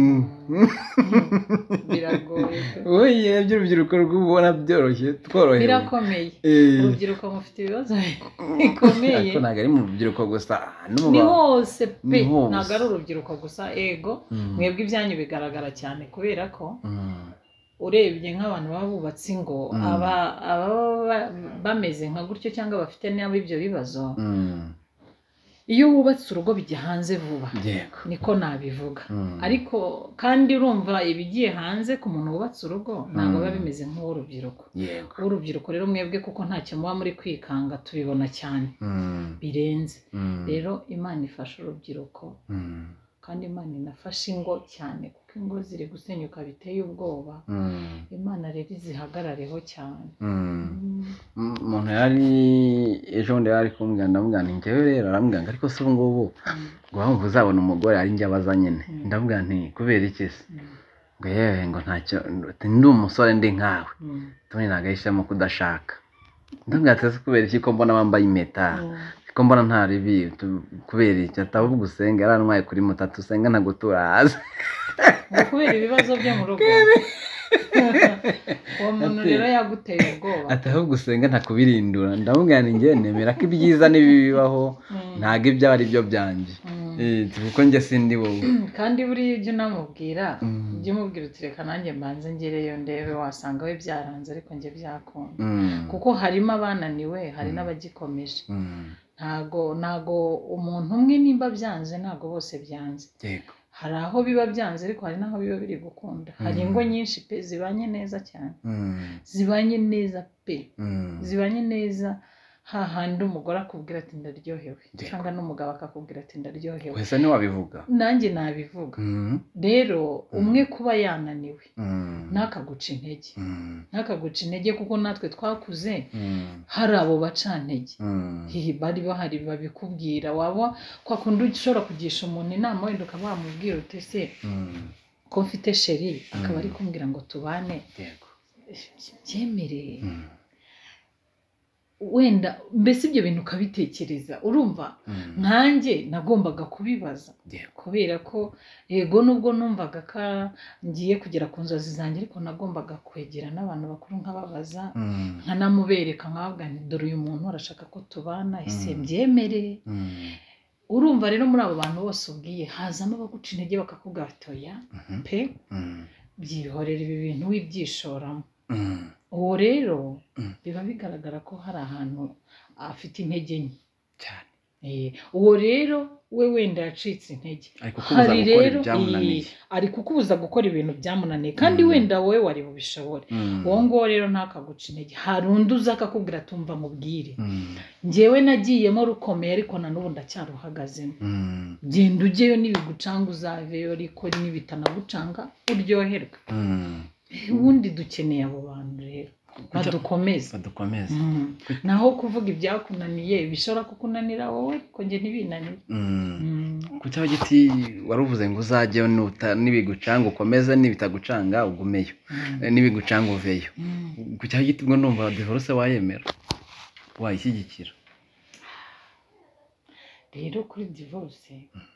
biragoye oye by'urubyiruko rw'ubona byoroshye tworohewe birakomeye urubyiruko mufite ibibazo bikomeye ariko ntabwo ari mu rubyiruko gusa ni hose pe ntabwo ari urubyiruko gusa ego mwebwe ibyanyu bigaragara cyane kubera ko urebye nk'abantu baba bubatse ingo aba bameze nka gutyo cyangwa bafite n'abo ibyo bibazo iyo wubatse urugo bijya hanze vuba niko nabivuga ariko kandi urumva ibigiye hanze ku muntu wubatse urugo ntabwo biba bimeze nk'uw'urubyiruko uw'urubyiruko rero mwebwe kuko ntacyo muba muri kwikanga tubibona cyane birenze rero Imana ifasha urubyiruko kandi Imana inafasha ingo cyane kuko ingo ziri gusenyuka biteye ubwoba Imana rero izihagarareho cyane umuntu yari ejo bundi yari kumbwira ndamubwira nti njyewe rero arambwira ngo ariko se ubu ngubu ngo wumva uzabona umugore ari njye abaza nyine ndamubwira nti kubera iki se ngo yewe ngo ntacyo ndi umusore ndi nkawe tubone ntabwo ahisemo kudashaka ndamubwira ati kubera iki ko mbona wambaye impeta ko mbona nta ribi kubera iki atavuga usenga yarantwaye kuri mutatu usenga ntagutura hasi kubera ibibazo byo mu rugo uwo muntu rero yaguteye ubwoba atavuga usenga ntakubirindura ndamubwira ni njye nemera ko ibyiza n'ibibaho ntabwo ibyo ari byo byanjye kuko njye sindi wowe kandi buriya ibyo unamubwira ujye umubwira uti reka nanjye mbanze ngereyo ndebe wasanga we byaranze ariko njye byakunda kuko harimo abananiwe hari n'abagikomeje ntago ntago umuntu umwe nimba byanze ntago bose byanze hari aho biba byanze ariko hari n'aho biba biri gukunda hari ingo nyinshi pe zibanye neza cyane zibanye neza pe zibanye neza hahandi umugore akubwira ati ndaryohewe cyangwa n'umugabo akakubwira ati ndaryohewe wese ntiwabivuga nanjye nabivuga rero umwe kuba yananiwe ntakaguca intege ntakaguca intege kuko natwe twakuze hari abo bacantege bari bahari babikubwira waba kwa kundi ushobora kugisha umuntu inama wenda ukaba wamubwira uti se ko mfite sheri akaba ari kumbwira ngo tubane byemereye wenda mbese ibyo bintu ukabitekereza urumva nkanjye nagombaga kubibaza kubera ko yego nubwo numvaga ko ngiye kugera ku nzozi zanjye ariko nagombaga kwegera n'abantu bakuru nkababaza nkanamubereka nkababwa nti dore uyu muntu arashaka ko tubana ese mbyemere urumva rero muri abo bantu bose ubwiye hazamo abaguca intege bakakubwira ati oya pe byihorera ibi bintu wibyishoramo uwo rero biba bigaragara ko hari ahantu afite intege nke cyane uwo rero we wenda yacitse intege hari rero ari kukubuza gukora ibintu byamunaniye kandi wenda wowe wari bubishobore uwo ngo rero ntakaguca intege hari undi uza akakubwira tumva mubwire njyewe nagiyemo rukomeye ariko na n'ubu ndacyaruhagazemo genda ujyeyo n'ibigucanga uzaveyo ariko n'ibitanagucanga uryoherwe ubundi dukeneye abo bantu rero badukomeza badukomeza naho kuvuga ibyakunaniye bishobora kukunanira wowe ko nge ntibinanire ku cyaho giti waruvuze ngo uzajyeyo n'ibigucanga ukomeze n'ibitagucanga ugumeyo n'ibigucanga uveyo ku cyaho giti ngo ndumva divorce wayemera wayishyigikira rero kuri divorce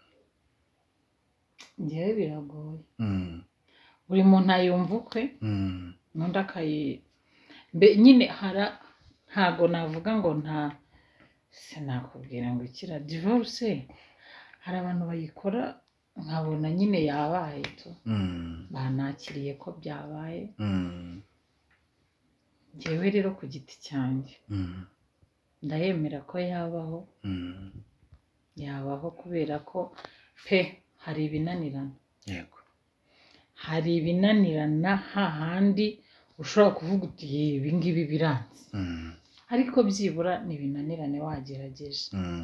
ngewe biragoye buri muntu ayumva ukwe n'undi akayi nyine hara ntago navuga ngo nta sinakubwira ngo ikira divorce hari abantu bayikora nkabona nyine yabaye tu banakiriye ko byabaye njyewe rero ku giti cyanjye ndayemera ko yabaho yabaho kubera ko pe hari ibinanirana yego hari ibinanirana hahandi ushobora kuvuga uti ibi ngibi biranze ariko byibura n'ibinanirane wagerageje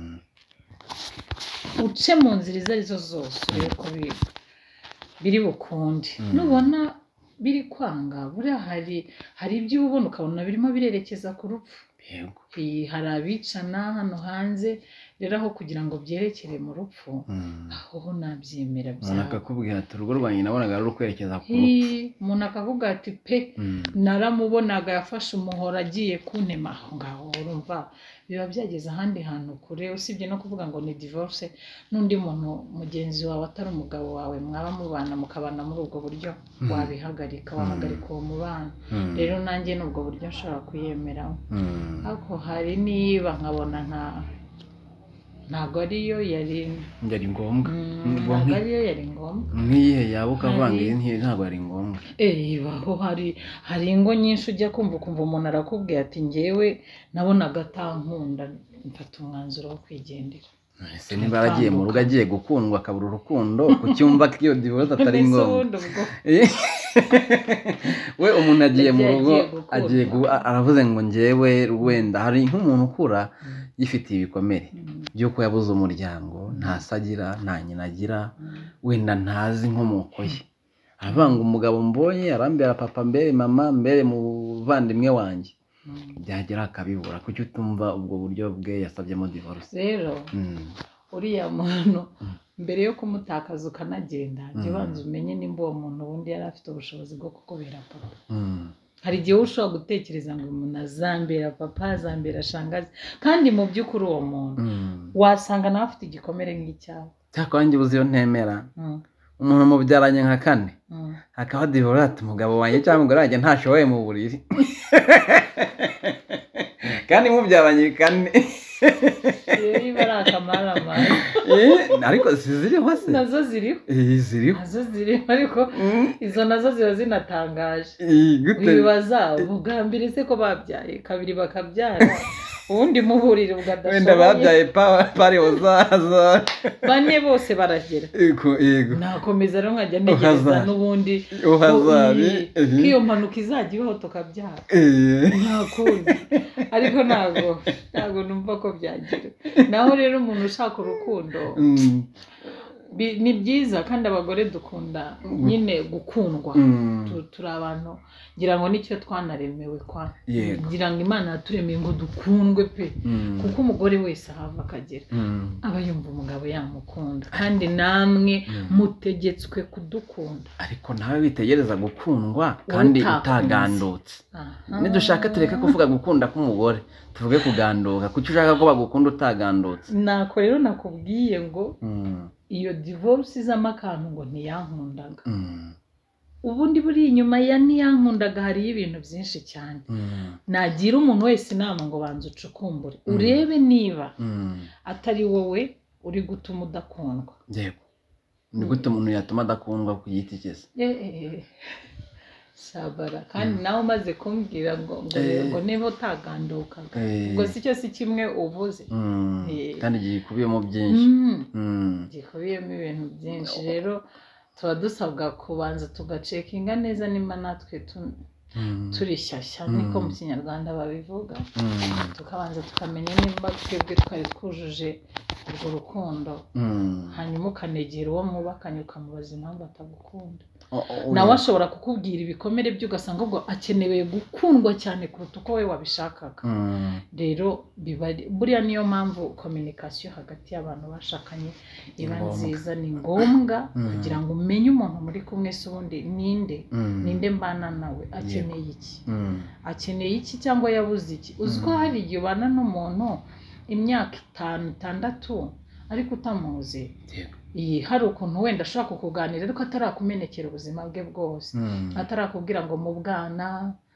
uce mu nzira izo arizo zose ureko biri bukunde nubona biri kwanga buriya hari hari ibyo ubona ukabona birimo birerekeza ku rupfu yego hari abicana hano hanze rero aho kugira ngo byerekere mu rupfu aho nabyemera byawe umuntu akakubwira ati urugo rwanjye nabonaga ruri kwerekeza ku rupfu umuntu akavuga ati pe naramubonaga yafashe umuhoro agiye kuntema aho ngaho urumva biba byageze ahandi hantu kure usibye no kuvuga ngo ni divorce n'undi muntu mugenzi wawe atari umugabo wawe mwaba mubana mukabana muri ubwo buryo wabihagarika wahagarika uwo mubano rero nanjye n'ubwo buryo nshobora kuyemeramo ariko hari niba nkabona nta ntago ariyo yari yari ngombwa ntago ariyo yari ngombwa nk'iyihe yaba ukavanga iyi ntago yari ngombwa eh baho hari hari ingo nyinshi ujya kumva ukumva umuntu arakubwiye ati njyewe nabonaga atankunda mfata umwanzuro wo kwigendera ese niba aragiye mu rugo agiye gukundwa akabura urukundo kucyumva ko iyo divorce atari ngombwa we umuntu agiye mu rugo agiye aravuze ngo njyewe wenda hari nk'umuntu ukura yifitiye ibikomere by'uko yabuze umuryango ntasagira nta nyina agira wenda ntazi inkomoko ye avanga umugabo mbonye arambera papa mbere mama mbere muvandimwe wanjye byagera akabibura kuki utumva ubwo buryo bwe yasabyemo divorce rero uriya muntu mbere yo kumutakaza ukanagenda jya ubanza umenye nimba uwo muntu ubundi yari afite ubushobozi bwo kukubera papa hari igihe ushobora gutekereza ngo umuntu azambera papa azambera shangazi kandi mu by'ukuri uwo muntu wasanga nawe afite igikomere nk'icyawe cyakora njye uzi iyo ntemera umuntu mubyaranye nka kane hakaba divorce ati umugabo wanjye cyangwa umugore wanjye ntashoboye mu buriri kandi mubyaranye kane niba ari akamaramaza ariko ziriho se nazo ziriho ziriho nazo ziriho ariko izo nazo ziba zinatangaje wibaza ubwa mbere se ko babyaye kabiri bakabyara ubundi muhurire ugadashoboye wenda babyaye pari uzaza bane bose baragera yego nakomeza rero nkajya ntegereza n'ubundi uhazabi k'iyo mpanuka izajya ibaho tukabyara nta kundi ariko ntabwo ntabwo numva ko byagira naho rero umuntu ushaka urukundo ni byiza kandi abagore dukunda nyine gukundwa turi abantu ngira ngo nicyo twanaremewe kwa ngira ngo Imana yaturemeye ngo dukundwe pe kuko umugore wese ahava akagera aba yumva umugabo yamukunda kandi namwe mutegetswe kudukunda ariko nawe witegereza gukundwa kandi utagandutse nidushaka tureke kuvuga gukunda k'umugore tuvuge kuganduka kuko ushaka ko bagukunda utagandutse nako rero nakubwiye ngo iyo divorce izamo akantu ngo ntiyankundaga ubundi buri inyuma ya ntiyankundaga hariyo ibintu byinshi cyane nagira umuntu wese inama ngo banze ucukumbure urebe niba atari wowe uri gutuma udakundwa yego ni gute umuntu yatuma adakundwa ku giti cye se eh sabara kandi nawe umaze kumbwira ngo ngo ngo niba utagandukaga ngo si cyo si kimwe uvuze kandi gikubiyemo byinshi gikubiyemo ibintu byinshi rero tuba dusabwa kubanza tugacekinga neza nimba natwe turi shyashya niko mu kinyarwanda babivuga tukabanza tukamenya nimba twebwe twari twujuje urwo rukundo hanyuma ukanegera uwo mwubakanye ukamubaza impamvu atagukunda nawe ashobora kukubwira ibikomere bye ugasanga ubwo akeneye gukundwa cyane kuruta uko we wabishakaga rero buriya niyo mpamvu communication hagati y'abantu bashakanye iba nziza ni ngombwa kugira ngo umenye umuntu muri kumwe se ubundi ninde ninde mbana nawe akeneye iki akeneye iki cyangwa yabuze iki uzi ko hari igihe ubana n'umuntu imyaka itanu itandatu ariko utamuzi iyi hari ukuntu wenda ashaka kukuganira ariko atarakumenekera ubuzima bwe bwose atarakubwira ngo mu bwana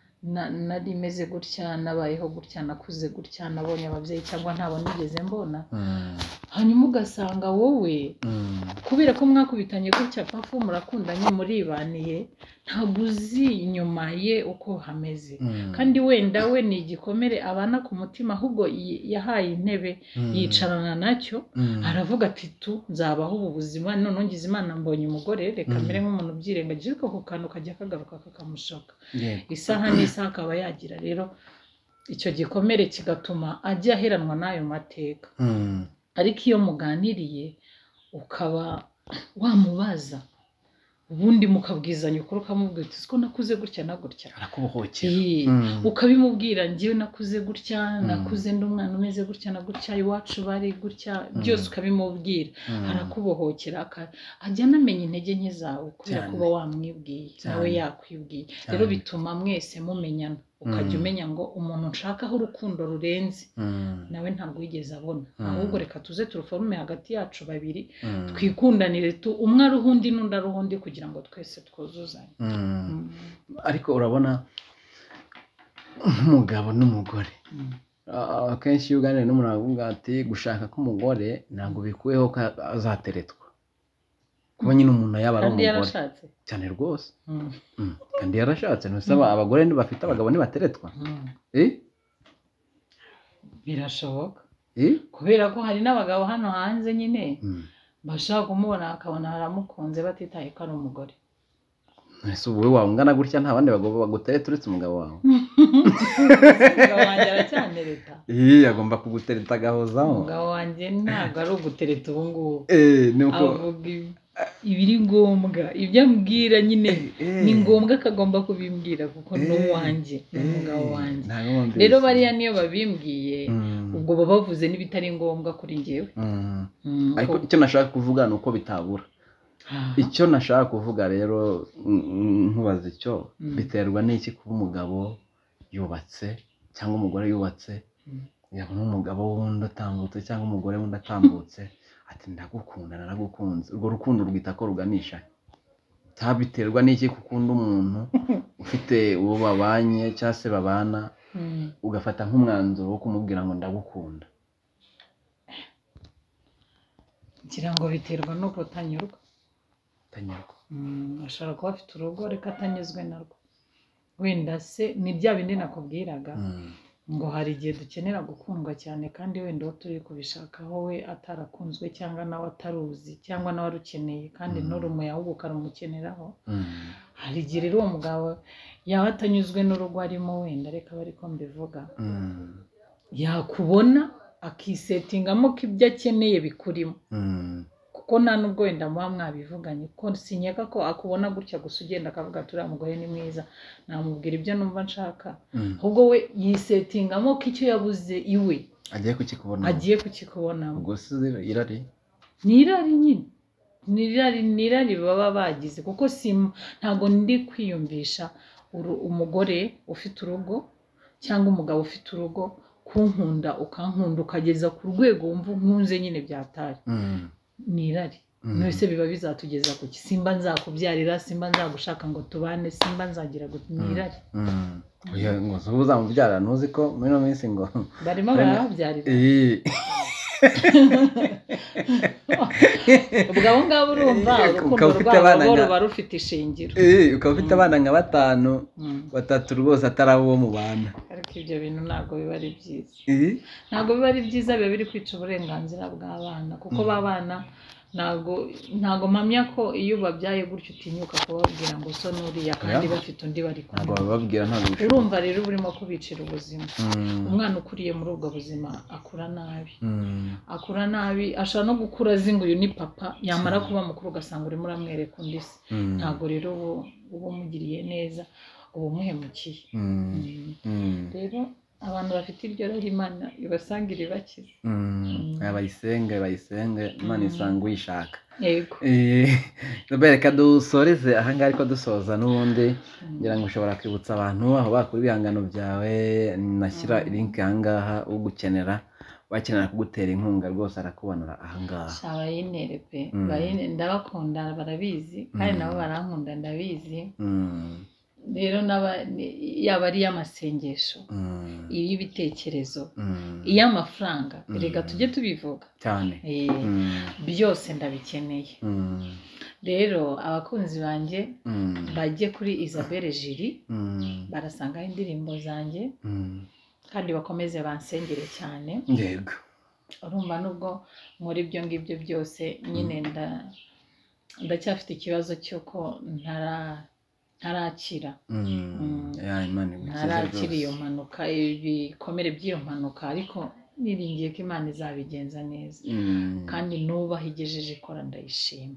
nari meze gutya nabayeho gutya nakuze gutya nabonye ababyeyi cyangwa ntabo nigeze mbona hanyuma ugasanga wowe kubera ko mwakubitanye gutya pafu murakundanye muribaniye ntabwo uzi inyuma ye uko hameze kandi wenda we ni igikomere abana ku mutima ahubwo yahaye intebe yicarana nacyo aravuga ati tu nzabaho ubu buzima none ngize Imana mbonye umugore reka mbere nk'umuntu byirengagije ko ku kantu kajya kagaruka kakamushoka isaha n'isaha akaba yagira rero icyo gikomere kigatuma ajya aheranwa n'ayo mateka ariko iyo muganiriye ukaba wamubaza ubundi mukabwizanya ukuri ukamubwira uti ko nakuze gutya na gutya arakubohokera ukabimubwira ngewe nakuze gutya nakuze ndi umwana umeze gutya na gutya iwacu bari gutya byose ukabimubwira arakubohokera ajya anamenya intege nke zawe kubera kuba wamwibwiye nawe yakwibwiye rero bituma mwese mumenyana ukajya umenya ngo umuntu nshakaho urukundo rurenze nawe ntabwo wigeze abona ahubwo reka tuze turuforume hagati yacu babiri twikundanire tu umwe ari uhundi n'undi ari uhundi kugira ngo twese twuzuzanye ariko urabona nk'umugabo n'umugore akenshi iyo uganira n'umuntu aravuga ati gushaka k'umugore ntabwo bikuyeho ko azateretwa kuba nyine umuntu yaba ari umugore cyane rwose kandi yarashatse ntusaba abagore ntibafite abagabo ntibateretwa birashoboka kubera ko hari n'abagabo hano hanze nyine bashaka kumubona akabona haramukunze batitaye ko ari umugore ese ubu wowe wangana gutya nta bandi bagabo bagutereta uretse umugabo wawe umugabo wanjye aracyanereta iyi agomba kugutereta agahozaho umugabo wanjye ntabwo ari ugutereta ubu ngubu avuga ibiri ngombwa ibyo ambwira nyine ni ngombwa akagomba kubimbwira kuko ni uwanjye ni umugabo wanjye rero bariya niyo babimbwiye ubwo baba bavuze n'ibitari ngombwa kuri njyewe ariko icyo nashaka kuvuga ni uko bitabura icyo nashaka kuvuga rero nkubaza icyo biterwa n'iki kuba umugabo yubatse cyangwa umugore yubatse yabona umugabo wundi atambutse cyangwa umugore wundi atambutse ati ndagukunda naragukunze urwo rukundo rwita ko ruganisha cyabiterwa n'iki gukunda umuntu ufite uwo babanye cyangwa se babana ugafata nk'umwanzuro wo kumubwira ngo ndagukunda ngira ngo biterwa no kutanyurwa tanyurwa ashobora kuba afite urugo reka atanyuzwe narwo wenda se ni bya bindi nakubwiraga ngo hari igihe dukenera gukundwa cyane kandi wenda uwo turi kubishakaho we atarakunzwe cyangwa nawe ataruzi cyangwa nawe arukeneye kandi n'urumuye ahubwo ukarumukeneraho hari igihe rero uwo mugabo yaba atanyuzwe n'urugo arimo wenda reka bari ko mbivuga yakubona akisetingamo ko ibyo akeneye bikurimo kuko nta nubwo wenda muba mwabivuganye ko sinyeka ko akubona gutya gusa ugenda akavuga turiya mugore ni mwiza namubwira ibyo numva nshaka ahubwo we yisetingamo ko icyo yabuze iwe agiye kukikubona agiye kukikubonamo ubwo si irari ni irari nyine ni irari ni irari baba bagize kuko ntabwo ndi kwiyumvisha umugore ufite urugo cyangwa umugabo ufite urugo kunkunda ukankunda ukageza ku rwego wumva nkunze nyine byatari ni irari mwese biba bizatugeza ku simba nzakubyarira simba nzagushaka ngo tubane simba nzagira ni irari oya ngo uzamubyara ntuzi ko muri no minsi ngo barimo barababyarira ubwo abo ngabo urumva urukundo rwabo ruba rufite ishingiro ukaba ufite abana nka batanu batatu rwose atari abo mu bana ariko ibyo bintu ntabwo biba ari byiza ntabwo biba ari byiza biba biri kwica uburenganzira bw'abana kuko babana ntago ntago mpamya ko iyo babyaye gutyo utinyuka kubabwira ngo so nuriya kandi bafite undi bari kumwe ntabwo bababwira ntabwo urumva rero urimo kubicira ubuzima umwana ukuriye muri ubwo buzima akura nabi akura nabi ashobora no gukura azinga uyu ni papa yamara kuba mukuru ugasanga urimo uramwereka undi se ntabwo rero uba umugiriye neza uba umuhemukiye rero abantu bafite iryo rari Imana ibasangire bakize bayisenge bayisenge Imana isanga uyishaka yego reka dusoreze ahangaha ariko dusoza n'ubundi ngira ngo ushobora kwibutsa abantu aho bakura ibihangano byawe nashyira link ahangaha ugukenera bakenera kugutera inkunga rwose arakubonera ahangaha shabayinere pe ndabakunda barabizi kandi nabo barankunda ndabizi rero yaba ari iy'amasengesho iy'ibitekerezo iy'amafaranga reka tujye tubivuga cyane byose ndabikeneye rero abakunzi banjye bajye kuri Isabelle Jiri barasangaho indirimbo zanjye kandi bakomeze bansengere cyane yego urumva nubwo muri ibyo ngibyo byose nyine ndacyafite ikibazo cy'uko ntara ntarakira ntarakira iyo mpanuka ibikomere by'iyo mpanuka ariko niringiye ko Imana izabigenza neza kandi nubaha igejeje ikora ndayishima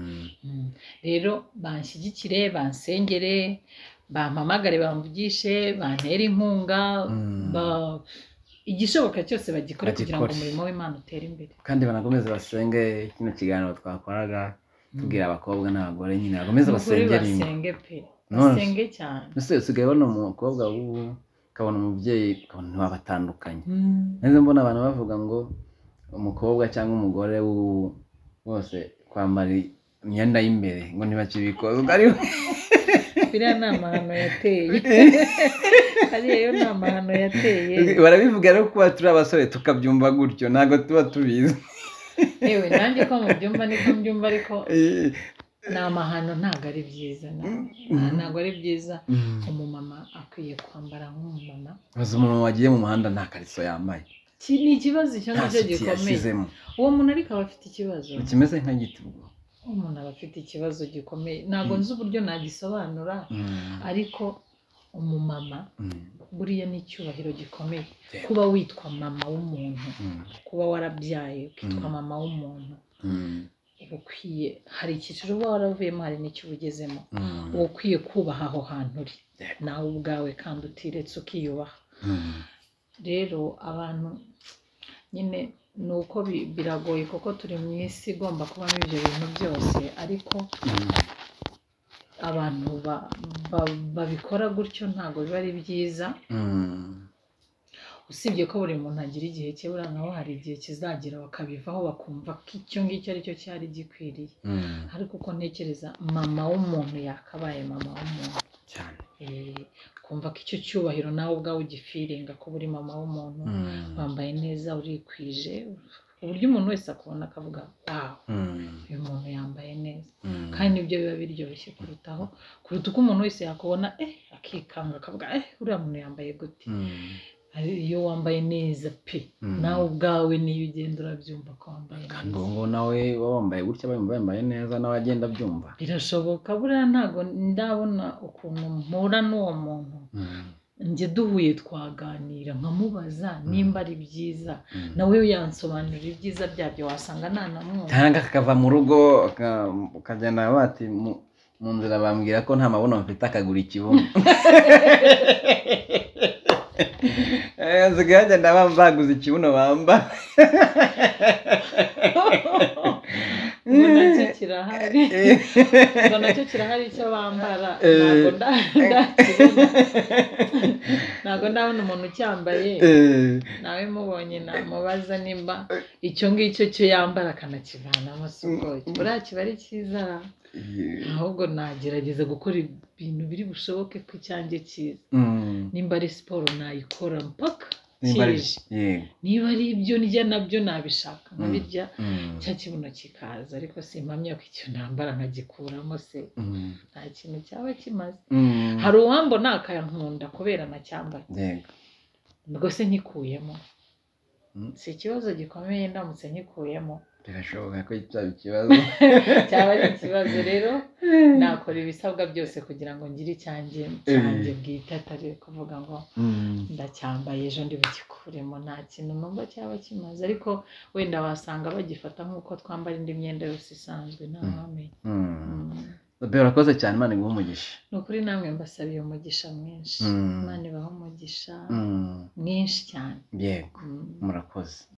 rero banshyigikire bansengere bampamagare bamvugishe bantera inkunga igishoboka cyose bagikore kugira ngo umurimo w'Imana utere imbere kandi banakomeze basenge kino kiganiro twakoraga tubwira abakobwa n'abagore nyine bakomeze basengere basenge pe basenge cyane ese usigaye ubona umukobwa w'ubu ukabona umubyeyi ukabona ntiwabatandukanye neza mbona abantu bavuga ngo umukobwa cyangwa umugore wose kwambara imyenda y'imbere ngo ntibakibikoze ariho biriya ni amahano yateye hariya yo ni amahano yateye barabivuga rero kuba turi abasore tukabyumva gutyo ntabwo tuba tubizi yewe nanjye ko mubyumva niko mbyumva ariko ni amahano ntabwo ari byiza ntabwo ari byiza umumama akwiye kwambara nk'umumama maze umuntu wagiye mu muhanda nta kariso yambaye ni ikibazo icyo ngicyo gikomeye uwo muntu ariko aba afite ikibazo kimeze nk'igiti ubwo umuntu aba afite ikibazo gikomeye ntabwo nzi uburyo nagisobanura ariko umumama buriya ni icyubahiro gikomeye kuba witwa mama w'umuntu kuba warabyaye ukitwa mama w'umuntu uba ukwiye hari icyiciro uba waravuyemo hari n'icyo uba ugezemo uba ukwiye kubaha aho hantu uri nawe ubwawe kandi utiretse ukiyubaha rero abantu nyine ni uko biragoye kuko turi mu isi igomba kubamo ibyo bintu byose ariko abantu babikora gutyo ntabwo biba ari byiza usibye ko buri muntu agira igihe cye buriya naho hari igihe kizagira bakabivaho bakumva ko icyo ngicyo ari cyo cyari gikwiriye ariko uko ntekereza mama w'umuntu yakabaye mama w'umuntu cyane kumva ko icyo cyubahiro nawe ubwawe ugifiringa ko buri mama w'umuntu wambaye neza urikwije uburyo umuntu wese akubona akavuga wawu uyu muntu yambaye neza kandi nibyo biba biryoshye kurutaho kuruta uko umuntu wese yakubona eh akikanga akavuga eh uriya muntu yambaye gute iyo wambaye neza pe nawe ubwawe niyo ugenda urabyumva ko wambaye neza kandi ubu nawe wambaye gutya bambaye neza nawe agenda abyumva birashoboka buriya ntabwo ndabona ukuntu mpura n'uwo muntu njye duhuye twaganira nkamubaza nimba ari byiza nawe yansobanurira ibyiza byabyo wasanga ntanamwumva cyangwa kakava mu rugo ukagenda bati mu nzira bambwira ko nta mabuno mfite akagura ikibuno nsigaye bagenda baguze ikibuno bamba ngo nacyo kirahari ngo nacyo kirahari icyo bambara ntabwo ndakibona ntabwo ndabona umuntu ucyambaye nawe mubonye namubaza nimba icyo ngicyo cyo yambara akanakivanamo si ubwoki buriya kiba ari cyiza ahubwo nagerageza gukora ibintu biri bushoboke ko icyanjye cyiza nimba ari siporo nayikora mpaka kije niba ari ibyo ndya nabyo nabishaka nkabirya cya kibuno kikaza ariko simpamya ko icyo nambara nkagikuramo se nta kintu cyaba kimaze hari uwambona akayankunda kubera nacyambaye rwose nkikuyemo si ikibazo gikomeye ndamutse nkikuyemo birashoboka ko cyaba ikibazo cyaba ari ikibazo rero nakora ibisabwa byose kugira ngo ngire icyanjye cyanjye bwite atari kuvuga ngo ndacyambaye ejo ndi bugikuremo nta kintu numva cyaba kimaze ariko wenda wasanga bagifata nk'uko twambara indi myenda yose isanzwe ntawamenya birakoze cyane Imana iguhe umugisha ni ukuri namwe mbasabiye umugisha mwinshi Imana ibahe umugisha mwinshi cyane yego murakoze